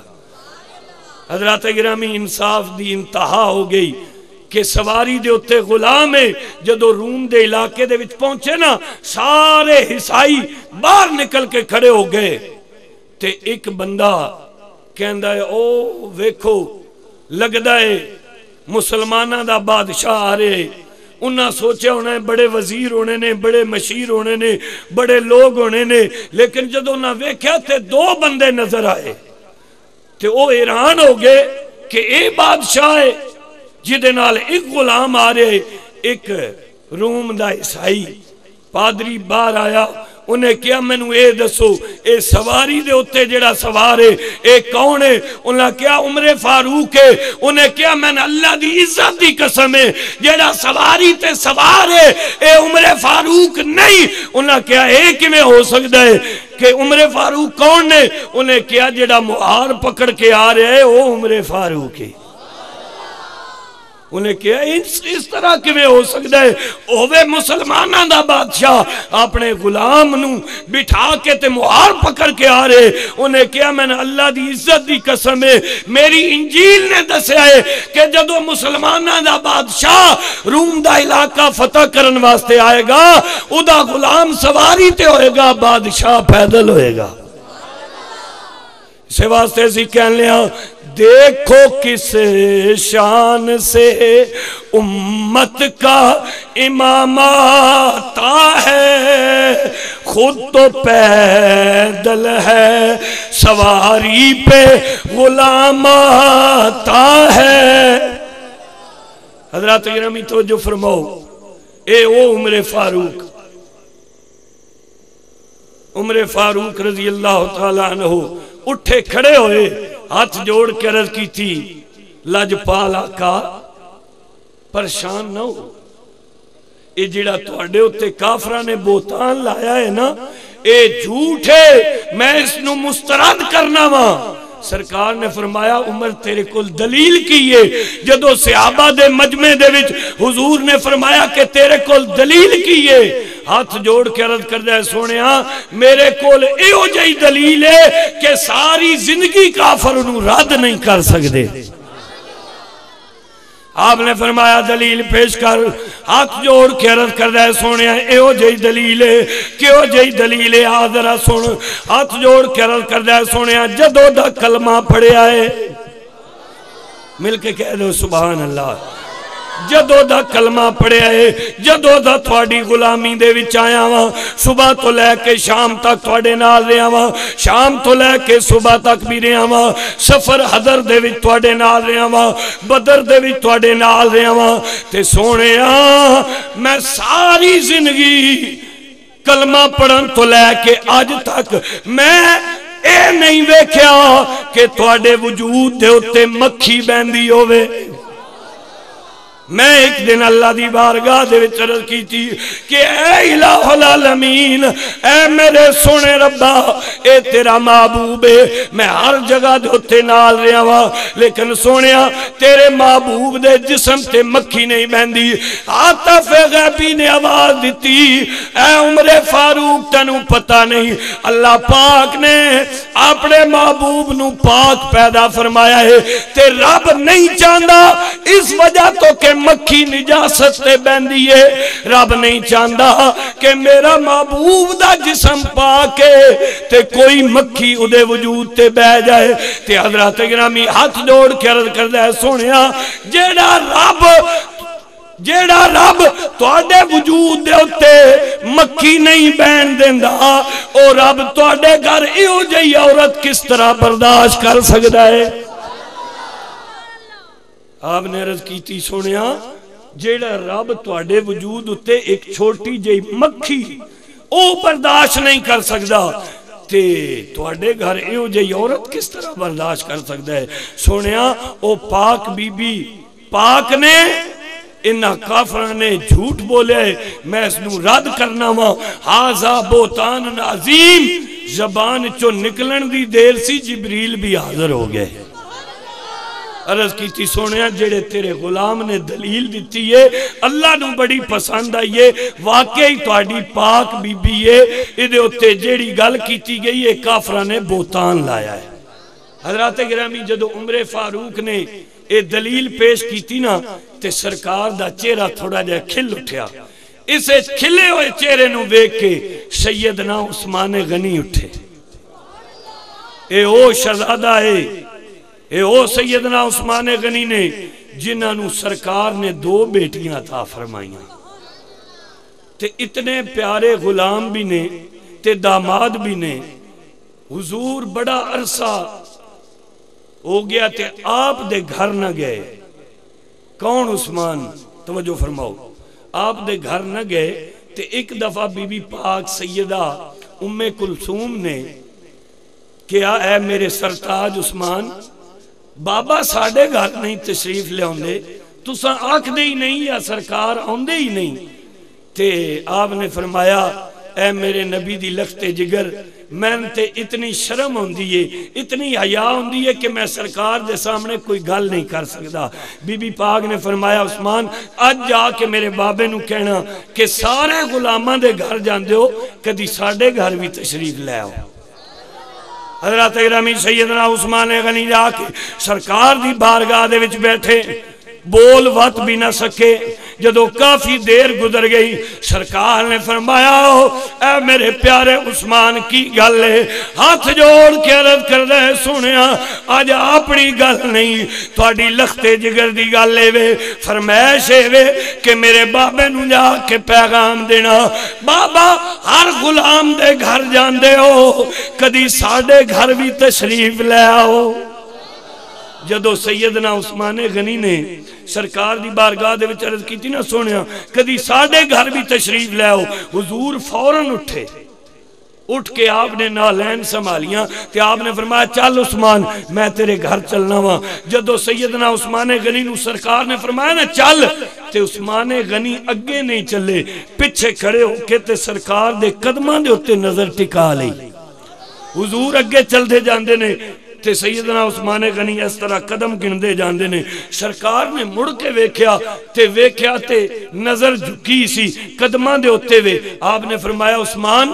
[SPEAKER 1] حضرات گرامی انصاف دی انتہا ہو گئی کہ سواری دے اتے غلام ہے، جدو روم دے علاقے دے وچ پہنچے نا، سارے حسائی باہر نکل کے کھڑے ہو گئے تے ایک بندہ کہندہ ہے او ویکھو لگدہ ہے مسلمانہ دا بادشاہ آ رہے، انہاں سوچے ہونے بڑے وزیر ہونے نے، بڑے مشیر ہونے نے، بڑے لوگ ہونے نے، لیکن جدو انہاں ویکھیا تھے دو بندے نظر آئے تے او حیران ہو گئے کہ اے بادشاہ ہے جدے نال ایک غلام آ رہے، ایک روم دا عیسائی۔ پادری باہر آیا، انہیں کیا میں نو اے دسو اے سواری دے ہوتے جڑا سوارے اے کون ہے؟ انہیں کیا عمر فاروق ہے؟ انہیں کیا میں نے اللہ دی عزت دی قسم ہے جڑا سواری تے سوارے اے عمر فاروق نہیں۔ انہیں کیا ایک میں ہو سکتا ہے کہ عمر فاروق کون ہے؟ انہیں کیا جڑا مہار پکڑ کے آ رہے وہ عمر فاروق ہے۔ انہیں کیا اس طرح کی میں ہو سکتا ہے اوہ مسلمانہ دا بادشاہ اپنے غلام نو بٹھا کے تے مہار پکڑ کے آ رہے۔ انہیں کیا میں نے اللہ دی عزت دی قسم ہے میری انجیل نے دسیا ہے کہ جدو مسلمانہ دا بادشاہ روم دا علاقہ فتح کرن واسطے آئے گا ادا غلام سواری تے ہوئے گا، بادشاہ پیدل ہوئے گا۔ اسے واسطے اسی کہنے لیا دیکھو کس شان سے امت کا امام آتا ہے، خود تو پیدل ہے سواری پہ غلام آتا ہے۔ حضرات گرامی توجہ فرماؤ، اے او عمر فاروق عمر فاروق رضی اللہ تعالیٰ عنہ اٹھے کھڑے ہوئے، ہاتھ جوڑ کے عرض کی تھی لاجپال آقا پریشان نہ ہو، اے جڑا تواڈے ہوتے کافرہ نے بہتان لایا ہے نا اے جھوٹ ہے، میں اس نو مسترد کرنا ماں۔ سرکار نے فرمایا عمر تیرے کل دلیل کیے، جدو صحابہ دے مجمع دے وچ حضور نے فرمایا کہ تیرے کل دلیل کیے، ہاتھ جوڑ کے عرض کر دے سونے ہاں میرے کول ایو جائی دلیل ہے کہ ساری زندگی کافر انہوں رد نہیں کر سکتے۔ آپ نے فرمایا دلیل پیش کر. ہاتھ جوڑ کے عرض کردہ ہے سونے ایو جئی دلیل ہے کیو جئی دلیل ہے آدھرہ سن. ہاتھ جوڑ کے عرض کردہ ہے سونے جدو دا کلمہ پڑھے آئے مل کے کہہ دو سبحان اللہ. جدو دا کلمہ پڑھے آئے جدو دا تھوڑی غلامی دے وچ آیا ہاں صبح تو لے کے شام تک تھوڑے نال رہا ہاں شام تو لے کے صبح تک بھی رہا ہاں سفر حضر دے وچ تھوڑے نال رہا ہاں بدر دے وچ تھوڑے نال رہا ہاں تے سونے آں میں ساری زندگی کلمہ پڑھن تو لے کے آج تک میں اے نہیں ویکھیا کہ تھوڑے وجود دے ہوتے مکھی بیندی ہوئے. میں ایک دن اللہ دی بارگاہ دے وچ عرض کی تھی کہ اے الہ العالمین اے میرے سونے ربا اے تیرا محبوب ہے میں ہر جگہ دے ہوتے نال رہا ہوا لیکن سونیا تیرے محبوب دے جسم تے مکھی نہیں بہندی. عاطف غیبی نے آواز دیتی اے عمر فاروق تنو پتہ نہیں اللہ پاک نے اپنے محبوب نو پاک پیدا فرمایا ہے تے رب نہیں چاہندا اس وجہ تو کہ مکھی نجاست تے بہندی ہے. رب نہیں چاہندا کہ میرا محبوب دا جسم پاکے تے کوئی مکھی ادھے وجود تے بہ جائے. تے حضرات گرامی ہاتھ جوڑ کے عرض کردہ ہے سونیا جیڑا رب جیڑا رب تواڈے وجود دے ہوتے مکھی نہیں بہن دیندا او رب تواڈے گھر ایو جئی عورت کس طرح برداشت کر سکدا ہے. آپ نے عرض کی تھی سونیا جیڑا رب تواڈے وجود ہوتے ایک چھوٹی جئی مکھی او برداشت نہیں کر سکدا تے تواڈے گھر ایو جئی عورت کس طرح برداشت کر سکدا ہے. سونیا او پاک بی بی پاک نے انہا کافران نے جھوٹ بولے میں اس نو رد کرنا ہوا ہازا بوتان عظیم زبان چو نکلن دی دیر سی جبریل بھی حاضر ہو گئے. عرض کی تھی سونیا جڑے تیرے غلام نے دلیل دیتی ہے اللہ نو بڑی پسند آئیے واقعی تواڈی پاک بی بی ہے ادھے ہوتے جیڑی گل کیتی گئی ہے کافران نے بوتان لایا ہے. حضرات گرامی جدو عمر فاروق نے اے دلیل پیش کیتی نا تے سرکار دا چہرہ تھوڑا جا کھل اٹھیا. اسے کھلے ہوئے چہرے نو بیک کے سیدنا عثمان غنی اٹھے. اے او شہزادہ ہے اے او سیدنا عثمان غنی نے جنہاں نو سرکار نے دو بیٹیاں عطا فرمائیاں تے اتنے پیارے غلام بھی نے تے داماد بھی نے. حضور بڑا عرصہ ہو گیا تے آپ دے گھر نہ گئے. کون عثمان توجہ فرماؤ آپ دے گھر نہ گئے تے ایک دفعہ بی بی پاک سیدہ ام کلثوم نے کیا اے میرے سرتاج عثمان بابا ساڑھے گھر نہیں تشریف لے ہوندے تُساں آکھ دے ہی نہیں یا سرکار ہوندے ہی نہیں. تے آپ نے فرمایا اے میرے نبی دی لخت جگر میں تے اتنی شرم ہوندی ہے اتنی حیا ہوندی ہے کہ میں سرکار دے سامنے کوئی گل نہیں کر سکتا. بی بی پاک نے فرمایا عثمان آج جا کے میرے بابے نو کہنا کہ سارے غلاماں دے گھر جان دیو کدی ساڑھے گھر بھی تشریف لے آؤ. حضرت گرامی سیدنا عثمان غنی جا کے سرکار دی بارگاہ دے وچ بیٹھے بول وقت بھی نہ سکے. جدو کافی دیر گزر گئی سرکار نے فرمایا اے میرے پیارے عثمان کی گل ہے ہاتھ جوڑ کے عرض کر دے سنیا آج اپنی گل نہیں تھوڑی لخت جگر دی گل ہے وے فرمائش ہے وے کہ میرے بابے نو جا کے پیغام دینا بابا ہر غلام دے گھر جان دے ہو کدی ساڑھے گھر بھی تشریف لے آؤ. جدو سیدنا عثمان غنی نے سرکار دی بارگاہ دے وچ عرض کی تھی نا سونیا کدی ساڑھے گھر بھی تشریف لے آؤ حضور فوراً اٹھے. اٹھ کے آپ نے نالین سنبھالیاں تے آپ نے فرمایا چل عثمان میں تیرے گھر چلنا ہوا. جدو سیدنا عثمان غنی نو سرکار نے فرمایا نا چل تے عثمان غنی اگے نہیں چلے پچھے کھڑے ہو کے تے سرکار دے قدماں دے ہوتے نظر ٹکا لئی. حضور اگے چل دے جاندے نے تے سیدنا عثمان غنی اس طرح قدم گندے جاندے نے. سرکار نے مڑ کے ویکھیا تے ویکھیا تے نظر جھکی سی قدماں دے ہوتے وے. آپ نے فرمایا عثمان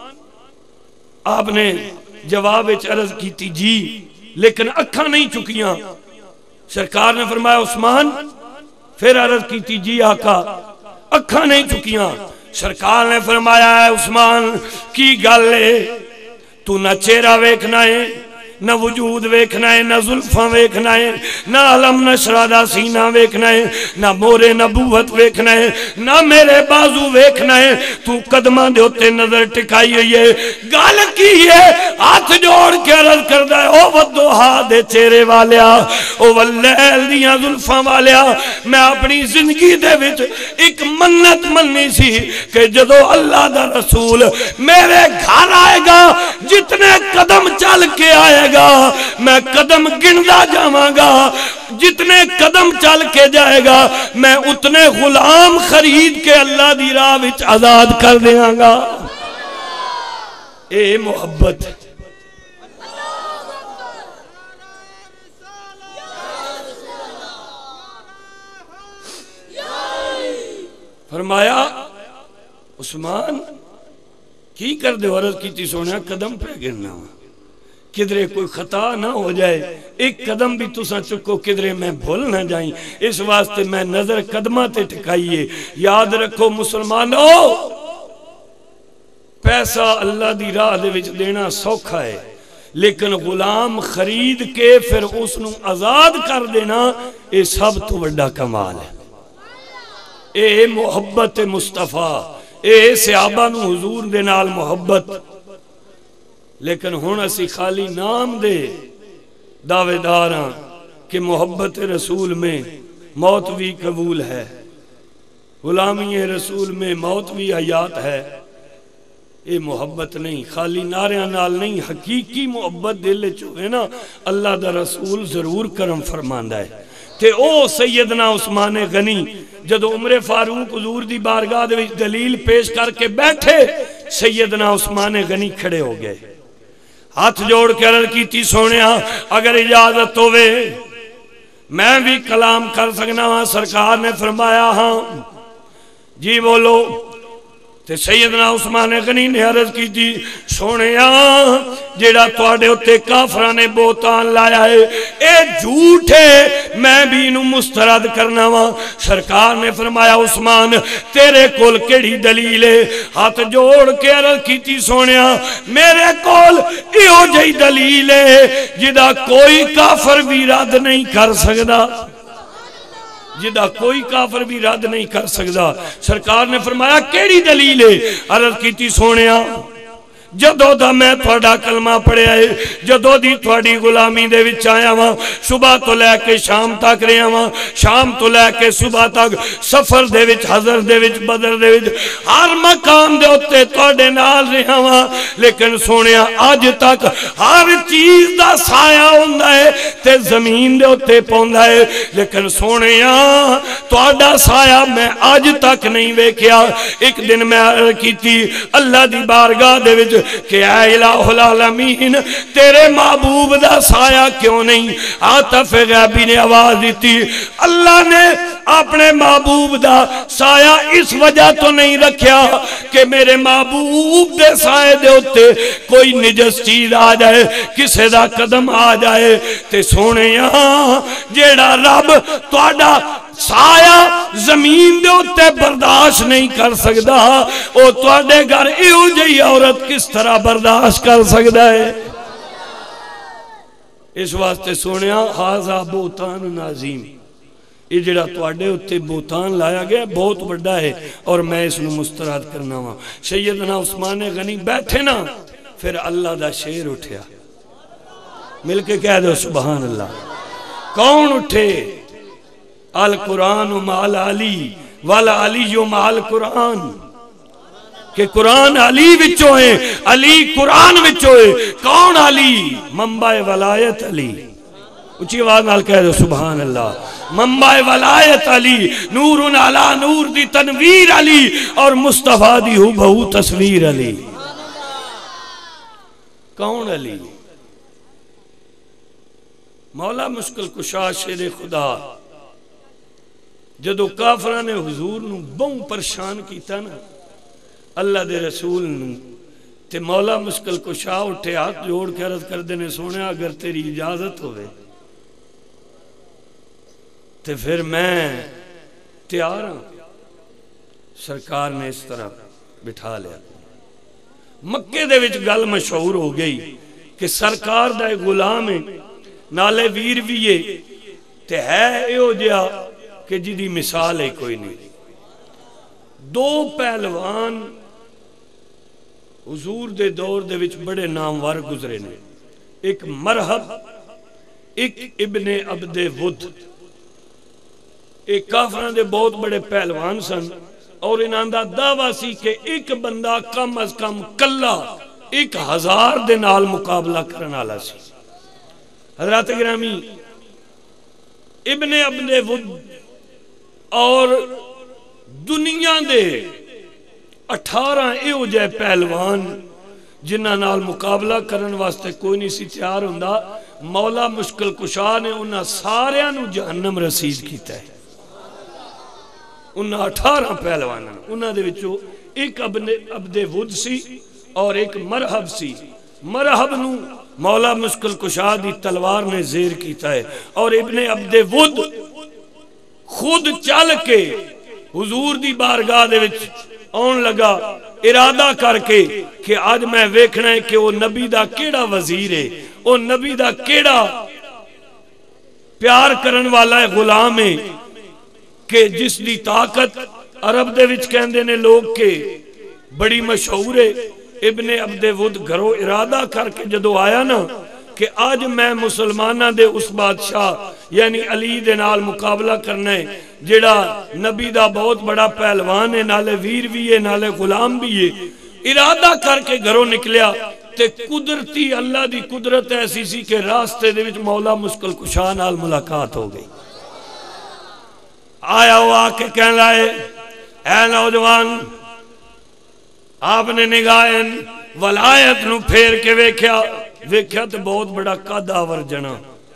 [SPEAKER 1] آپ نے جواب وچ عرض کی تھی جی لیکن اکھاں نہیں چکیاں. سرکار نے فرمایا عثمان پھر عرض کی تھی جی آقا اکھاں نہیں چکیاں. سرکار نے فرمایا ہے عثمان کی گل ہے تو نہ چہرہ ویکھنا ہے نہ وجود ویکھنا ہے نہ زلفاں ویکھنا ہے نہ علم نشرہ دا سینہ ویکھنا ہے نہ مورے نبوت ویکھنا ہے نہ میرے بازو ویکھنا ہے. تو قدمہ دے ہوتے نظر ٹکائی ہوئی ہے. گال کی ہے ہاتھ جوڑ کے عرض کردہ ہے او ودوہا دے چہرے والیا او واللیل دیاں زلفاں والیا میں اپنی زندگی دے وچ ایک منت مننی سی کہ جدو اللہ دا رسول میرے گھر آئے گا جتنے قدم چل کے آئے گا میں قدم گندا جاواں گا جتنے قدم چل کے جائے گا میں اتنے غلام خرید کے اللہ دی راہ وچ آزاد کر دیاں گا. اے محبت فرمایا عثمان کی کر دے عرض کی تھی سونا قدم پہ گرنا کدرے کوئی خطا نہ ہو جائے ایک قدم بھی تساں چکو کدرے میں بھول نہ جائیں اس واسطے میں نظر قدمہ تے ٹکائیے. یاد رکھو مسلمانوں پیسہ اللہ دی راہ دے وچ دینا سوکھا ہے لیکن غلام خرید کے پھر اس نو آزاد کر دینا اے سب تو بڑا کمال ہے. اے محبت مصطفیٰ اے صحابہ نو حضور دے نال محبت. لیکن ہون اسی خالی نام دے دعوے داراں کہ محبت رسول میں موت بھی قبول ہے غلامی رسول میں موت بھی حیات ہے. اے محبت نہیں خالی ناریاں نال نہیں حقیقی محبت دل چوئے نا اللہ دا رسول ضرور کرم فرماندہ ہے. کہ او سیدنا عثمان غنی جدو عمر فاروق حضور دی بارگاہ دے وچ دلیل پیش کر کے بیٹھے سیدنا عثمان غنی کھڑے ہو گئے ہاتھ جوڑ کے عرض کی تھی سونیا اگر اجازت ہوئے میں بھی کلام کر سکنا ہاں. سرکار نے فرمایا ہاں جی بولو. تے سیدنا عثمان غنی نے عرض کی تھی سونیا جیڑا توڑے ہوتے کافران نے بوتان لایا ہے اے جھوٹ ہے میں بھی انہوں مسترد کرنا ہوا. سرکار نے فرمایا عثمان تیرے کول کیڑی دلیل ہے. ہاتھ جوڑ کے عرض کی تھی سونیا میرے کول ایو جئی دلیل ہے جدا کوئی کافر بھی رد نہیں کر سکدا جدا کوئی کافر بھی رد نہیں کر سکدا. سرکار نے فرمایا کیڑی دلیل ہے. عرض کی تھی سونیا جدو دا میں تھوڑا کلمہ پڑھے آئے جدو دی تھوڑی غلامی دے وچ آیا ہاں صبح تو لے کے شام تک رہا ہاں شام تو لے کے صبح تک سفر دے وچ حضر دے وچ بدر دے وچ ہر مقام دے ہوتے تھوڑے نال رہا ہاں لیکن سونیا آج تک ہر چیز دا سایہ ہوندہ ہے تے زمین دے ہوتے پوندہ ہے لیکن سونیا تھوڑا سایہ میں آج تک نہیں ویکھیا. ایک دن میں عرض کی تھی اللہ دی بارگاہ دے وچ کہ اے الہ العالمین تیرے محبوب دا سایہ کیوں نہیں. عاطف غیبی نے آواز دیتی اللہ نے اپنے محبوب دا سایہ اس وجہ تو نہیں رکھیا کہ میرے محبوب دے سایہ دے ہوتے کوئی نجس چیز آ جائے کسے دا قدم آ جائے تے سونے یہاں جیڑا رب توڑا سایہ زمین دے ہوتے برداشت نہیں کر سکتا او توڑے گھر ایو جئی عورت کس طرح برداشت کر سکتا ہے. اس واسطے سونیا حاضہ بوتان نازیم یہ جڑا توڑے ہوتے بوتان لایا گیا بہت بڑا ہے اور میں اس نے مسترد کرنا ہوا. سیدنا عثمان غنی بیٹھے نا پھر اللہ دا شیر اٹھیا مل کے کہہ دو سبحان اللہ. کون اٹھے القرآن مال علی والا علی مال قرآن کہ قرآن علی وچوں ہے علی قرآن وچوں ہے. کون علی منبع ولایت علی اچھی آواز نال کہہ دو سبحان اللہ. منبع ولایت علی نور علی نور دی تنویر علی اور مصطفیٰ دی ہو بہو تصویر علی. کون علی مولا مشکل کشا شیر خدا جدو کافران حضور نو بہن پرشان کیتا نا اللہ دے رسول نو تے مولا مشکل کشا اٹھے ہاتھ جوڑ کے عرض کر دینے سونے اگر تیری اجازت ہوئے تے پھر میں تیار ہاں. سرکار نے اس طرح بٹھا لیا. مکے دے وچ گل مشہور ہو گئی کہ سرکار دا ایک غلام ہے نالے ویر بھی ہے تے ہے ایو جہا کہ جدی مثال ہے کوئی نہیں. دو پہلوان حضور دے دور دے وچ بڑے نامور گزرے نے. ایک مرحب، ایک ابن عبد ود. ایک کافران دے بہت بڑے پہلوان سن اور انہاں دا دعویٰ سی کہ ایک بندہ کم از کم کلا ایک ہزار دے نال مقابلہ کرنا والا سی. حضرات گرامی، ابن عبد ود اور دنیا دے اٹھارہ ایو جے پہلوان جنہاں نال مقابلہ کرن واسطے کوئی نہیں سی تیار ہوندا، مولا مشکل کشا نے انہاں ساریاں نو جہنم رسید کیتا ہے. انہاں اٹھارہ پہلوان انہاں دے وچوں ایک ابن عبد ود سی اور ایک مرحب سی. مرحب نو مولا مشکل کشا دی تلوار نے زیر کیتا ہے اور ابن عبد ود خود چل کے حضور دی بارگاہ دے وچ آن لگا ارادہ کر کے کہ آج میں ویکھنا ہے کہ وہ نبی دا کیڑا وزیر ہے، وہ نبی دا کیڑا پیار کرن والا ہے غلام ہے کہ جس دی طاقت عرب دے وچ کہندے نے لوگ کے بڑی مشہور ہے. ابن عبد ود گھروں ارادہ کر کے جدو آیا نا کہ آج میں مسلمانہ دے اس بادشاہ یعنی علی دے نال مقابلہ کرنا ہے جڑا نبی دا بہت بڑا پہلوان ہے، نالے ویر بھی ہے، نالے غلام بھی ہے. ارادہ کر کے گھروں نکلیا تے قدرتی اللہ دی قدرت ایسی سی کہ راستے دے وچ مولا مشکل کشا نال ملاقات ہو گئی. آیا وہ آ کے کہنے لائے اے نوجوان، آپ نے نگاہیں ولایت نو پھیر کے ویکھیا ویکھیا تے بہت بڑا قد آور جنا،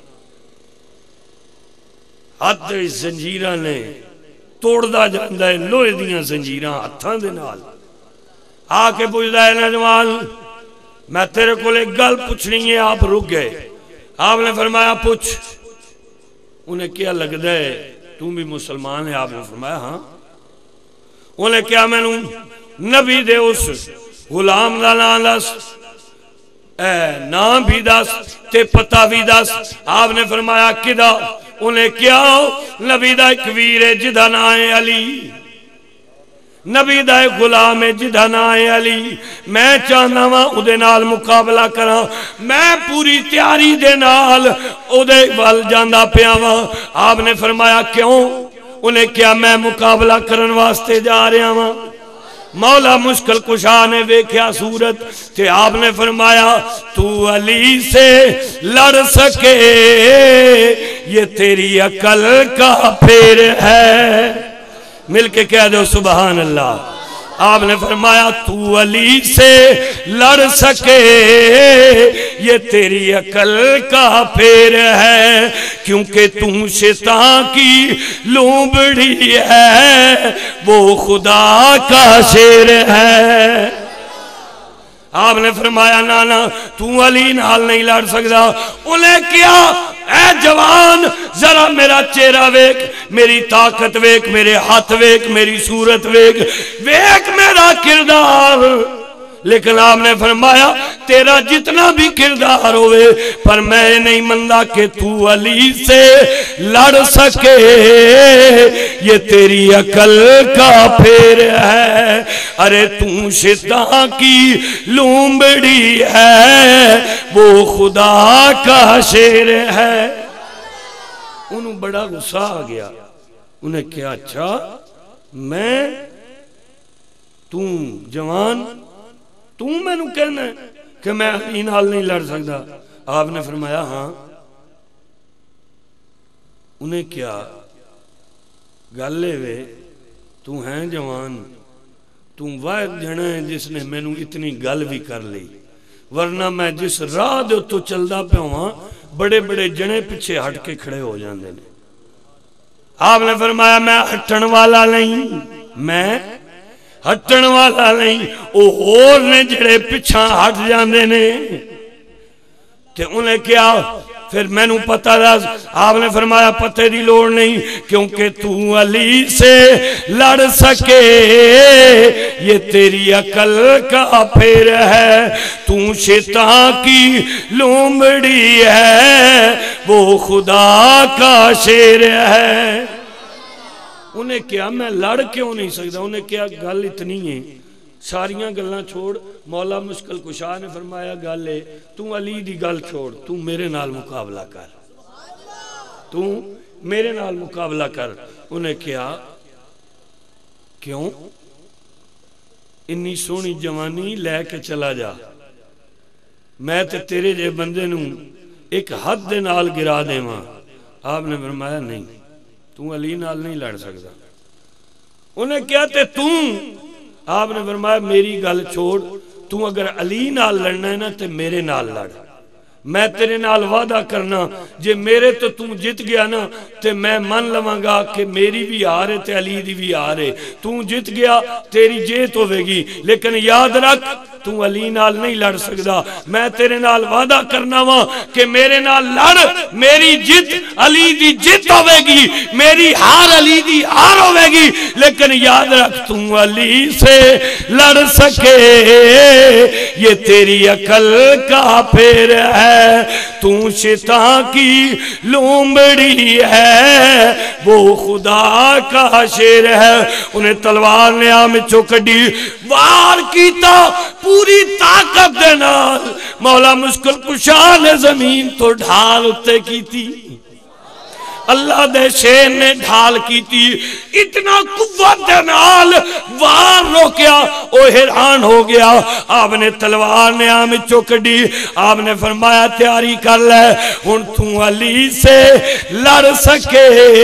[SPEAKER 1] ہاتھ زنجیراں نے توڑدا جاندا ہے، لوہے دیاں زنجیراں ہتھاں دے نال. آ کے پوچھدا ہے نوجوان میں تیرے کو ایک گل پوچھنی ہے. آپ رک گئے. آپ نے فرمایا پوچھ. انہیں کیا لگتا ہے تم بھی مسلمان ہے؟ آپ نے فرمایا ہاں. انہیں کیا میں نوں نبی دے اس غلام دا نام دس، اے نام بھی دس تے پتہ بھی دس. آپ نے فرمایا کدا؟ انہیں کیا نبی دا ایک ویر ہے جدا نام ہے علی، نبی دا ایک غلام ہے جدا نام ہے علی. میں چاہنا وا اودے نال مقابلہ کراں، میں پوری تیاری دے نال اودے ول جاندا پیا وا. آپ نے فرمایا کیوں؟ انہیں کیا میں مقابلہ کرن واسطے جا رہا وا. مولا مشکل کشا نے ویکھیا صورت تے آپ نے فرمایا تو علی سے لڑ سکے یہ تیری عقل کا پھیر ہے. مل کے کہہ دو سبحان اللہ. آپ نے فرمایا تو علی سے لڑ سکے یہ تیری عقل کا پھیر ہے، کیونکہ تو شیطان کی لومڑی ہے وہ خدا کا شیر ہے. آپ نے فرمایا نانا تو علی نال نہیں لڑ سکتا. انہیں کیا اے جوان ذرا میرا چہرہ ویک، میری طاقت ویک، میرے ہاتھ ویک، میری صورت ویک، ویک میرا کردار. لیکن آپ نے فرمایا تیرا جتنا بھی کردار ہوئے پر میں نہیں مندہ کہ تو علی سے لڑ سکے یہ تیری عقل کا پھیر ہے. ارے تو شیطان کی لومڑی ہے وہ خدا کا شیر ہے. انہوں بڑا غصہ آ گیا. انہیں کیا اچھا میں تو جوان تو میں نو کہنا ہے کہ میں علی نال نہیں لڑ سکتا. آپ نے فرمایا ہاں. انہیں کیا گل لے وے تو ہیں جوان، تو واحد جنا ہے جس نے میں نو اتنی گل بھی کر لی، ورنہ میں جس راہ دے تو چلدا پہ ہوں بڑے بڑے جنے پیچھے ہٹ کے کھڑے ہو جاندے نے. آپ نے فرمایا میں ہٹن والا نہیں، میں ہٹن والا نہیں، او اور نے جڑے پچھا ہٹ جاندے نے. تے انہیں کیا پھر میں نو پتہ دس. آپ نے فرمایا پتہ دی لوڑ نہیں, کیونکہ تو علی سے لڑ سکے یہ تیری عقل کا پھر ہے, تو شیطان کی لومڑی ہے وہ خدا کا شیر ہے. انہیں کیا میں لڑ کیوں نہیں سکتا, انہیں کیا گل اتنی ہے, ساریاں گلاں چھوڑ. مولا مشکل کشا نے فرمایا گل ہے تو علی دی گل چھوڑ, تو میرے نال مقابلہ کر, تو میرے نال مقابلہ کر. انہیں کیا کیوں, انی سونی جوانی لے کے چلا جا, میں تے تیرے جے بندے نوں ایک حد دے نال گرا دے ماں. آپ نے فرمایا نہیں, تو علی نال نہیں لڑ سکتا. انہیں کیا تے توں, آپ نے فرمایا میری گل چھوڑ, تو اگر علی نال لڑنا ہے نا تے میرے نال لڑ, میں تیرے نال وعدہ کرنا جے میرے تو توں جت گیا نا تے میں من لواں گا کہ میری بھی ہار ہے تے علی دی بھی ہار ہے. توں جت گیا تیری جیت ہوے گی, لیکن یاد رکھ تو علی نال نہیں لڑ سکدا. میں تیرے نال وعدہ کرنا وا کہ میرے نال لڑ, میری جت علی دی جت ہوے گی, میری ہار علی دی ہار ہوے گی, لیکن یاد رکھ تو علی سے لڑ سکے یہ تیری عقل کا پھر ہے, تو شیطان کی لومڑی ہے وہ خدا کا شیر ہے. انہیں تلوار نے آمد چوکڑی وار کیتا پوری طاقت دے نال. مولا مشکل کشا نے زمین تو ڈھال اتے کی تھی, اللہ دے شیر نے ڈھال کی تھی, اتنا قوت دے نال وار روکیا, او حیران ہو گیا. آپ نے تلوار نے آمد چوکڑی, آپ نے فرمایا تیاری کر لے, ہن تو علی سے لڑ سکے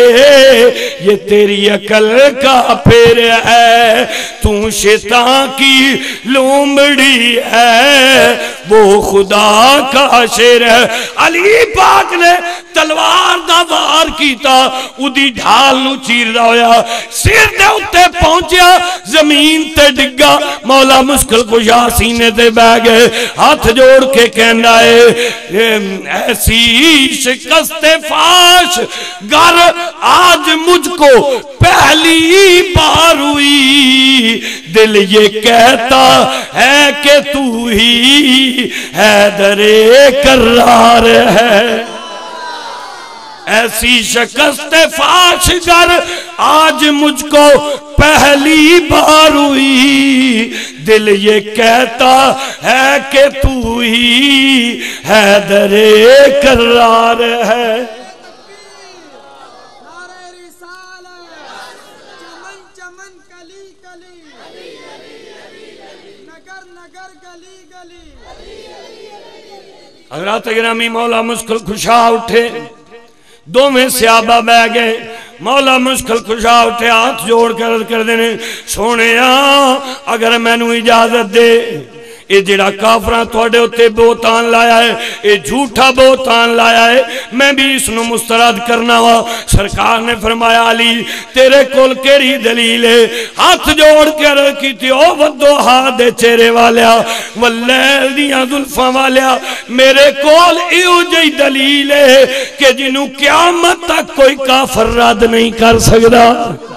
[SPEAKER 1] یہ تیری عقل کا پھر ہے, تو شیطان کی لومڑی ہے وہ خدا کا شیر ہے. علی پاک نے تلوار دا وار کیتا, اُدی ڈھال نو چیر دا ہویا, سر دے اُتے پہنچیا, زمین تے ڈگا. مولا مشکل کشا سینے تے بہ گئے, ہاتھ جوڑ کے کہنا ہے ایسی شکست فاش گر آج مجھ کو پہلی بار ہوئی, دل یہ کہتا ہے کہ تو ہی حیدر کرار ہے. ایسی شکست فاش گر آج مجھ کو پہلی بار ہوئی, دل یہ کہتا ہے کہ تو ہی حیدر کرار ہے. حضرات گرامی مولا مشکل کشا اٹھے, دو میں صحابہ بہ گئے. مولا مشکل کشا اٹھے, ہاتھ جوڑ کر عرض کر دینے سونیا اگر میں نو اجازت دے, اے جڑا کافران توڑے ہوتے بہتان لایا ہے, اے جھوٹا بہتان لایا ہے, میں بھی اس نو مسترد کرنا وا. سرکار نے فرمایا علی تیرے کول کیری دلیل ہے, ہاتھ جوڑ کر کی تھی او ودو ہاتھ دے چہرے والیا واللیل دیاں ظلفاں والیا, میرے کول ایو جی دلیل ہے کہ جنہوں قیامت تک کوئی کافر رد نہیں کر سکتا.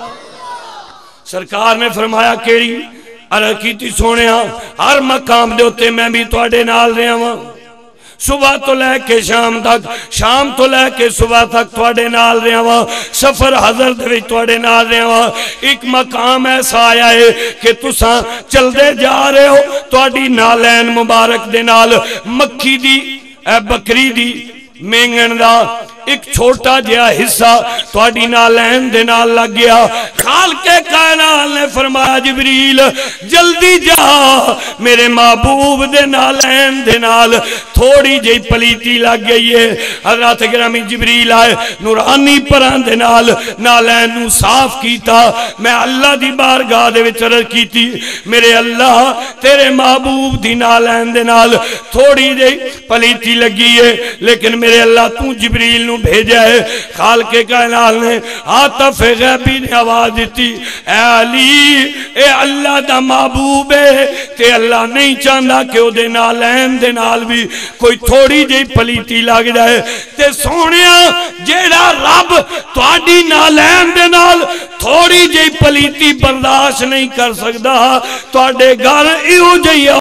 [SPEAKER 1] سرکار نے فرمایا کیری عرض کی تھی سونے ہاں, ہر مقام دے ہوتے میں بھی توڑے نال رہا ہوں, صبح تو لے کے شام تک, شام تو لے کے صبح تک توڑے نال رہا ہوں, سفر حضر دے توڑے نال رہا ہوں. ایک مقام ایسا آیا ہے کہ تساں چل دے جا رہے ہو, توڑی نالین مبارک دے نال مکھی دی اے بکری دی مینگن دا ایک چھوٹا جیا حصہ توڑی نالین دے نال لگ گیا. خالق کائنات نے فرمایا جبریل جلدی جا, میرے محبوب دے نالین دے نال تھوڑی جی پلیتی لگ گئی ہے. حضرات گرامی جبریل آئے, نورانی پران دے نال نالین نو صاف کیتا. میں اللہ دی بارگاہ دے وچ عرض کیتی میرے اللہ تیرے محبوب دی نالین دے نال تھوڑی جی پلیتی لگی ہے, لیکن میرے اللہ تو جبریل نو نو بھیجا ہے خالق کائنات نے عاطف غیبی نے آواز دیتی اے علی اے اللہ دا محبوب ہے تے اللہ نہیں چاہتا کہ او دے نالین دے نال بھی کوئی تھوڑی جی پلیتی لگ جائے تے سونیا جیڑا رب تواڈی نالین دے نال تھوڑی جی پلیتی برداشت نہیں کر سکدا تواڈے گھر ایہو جئی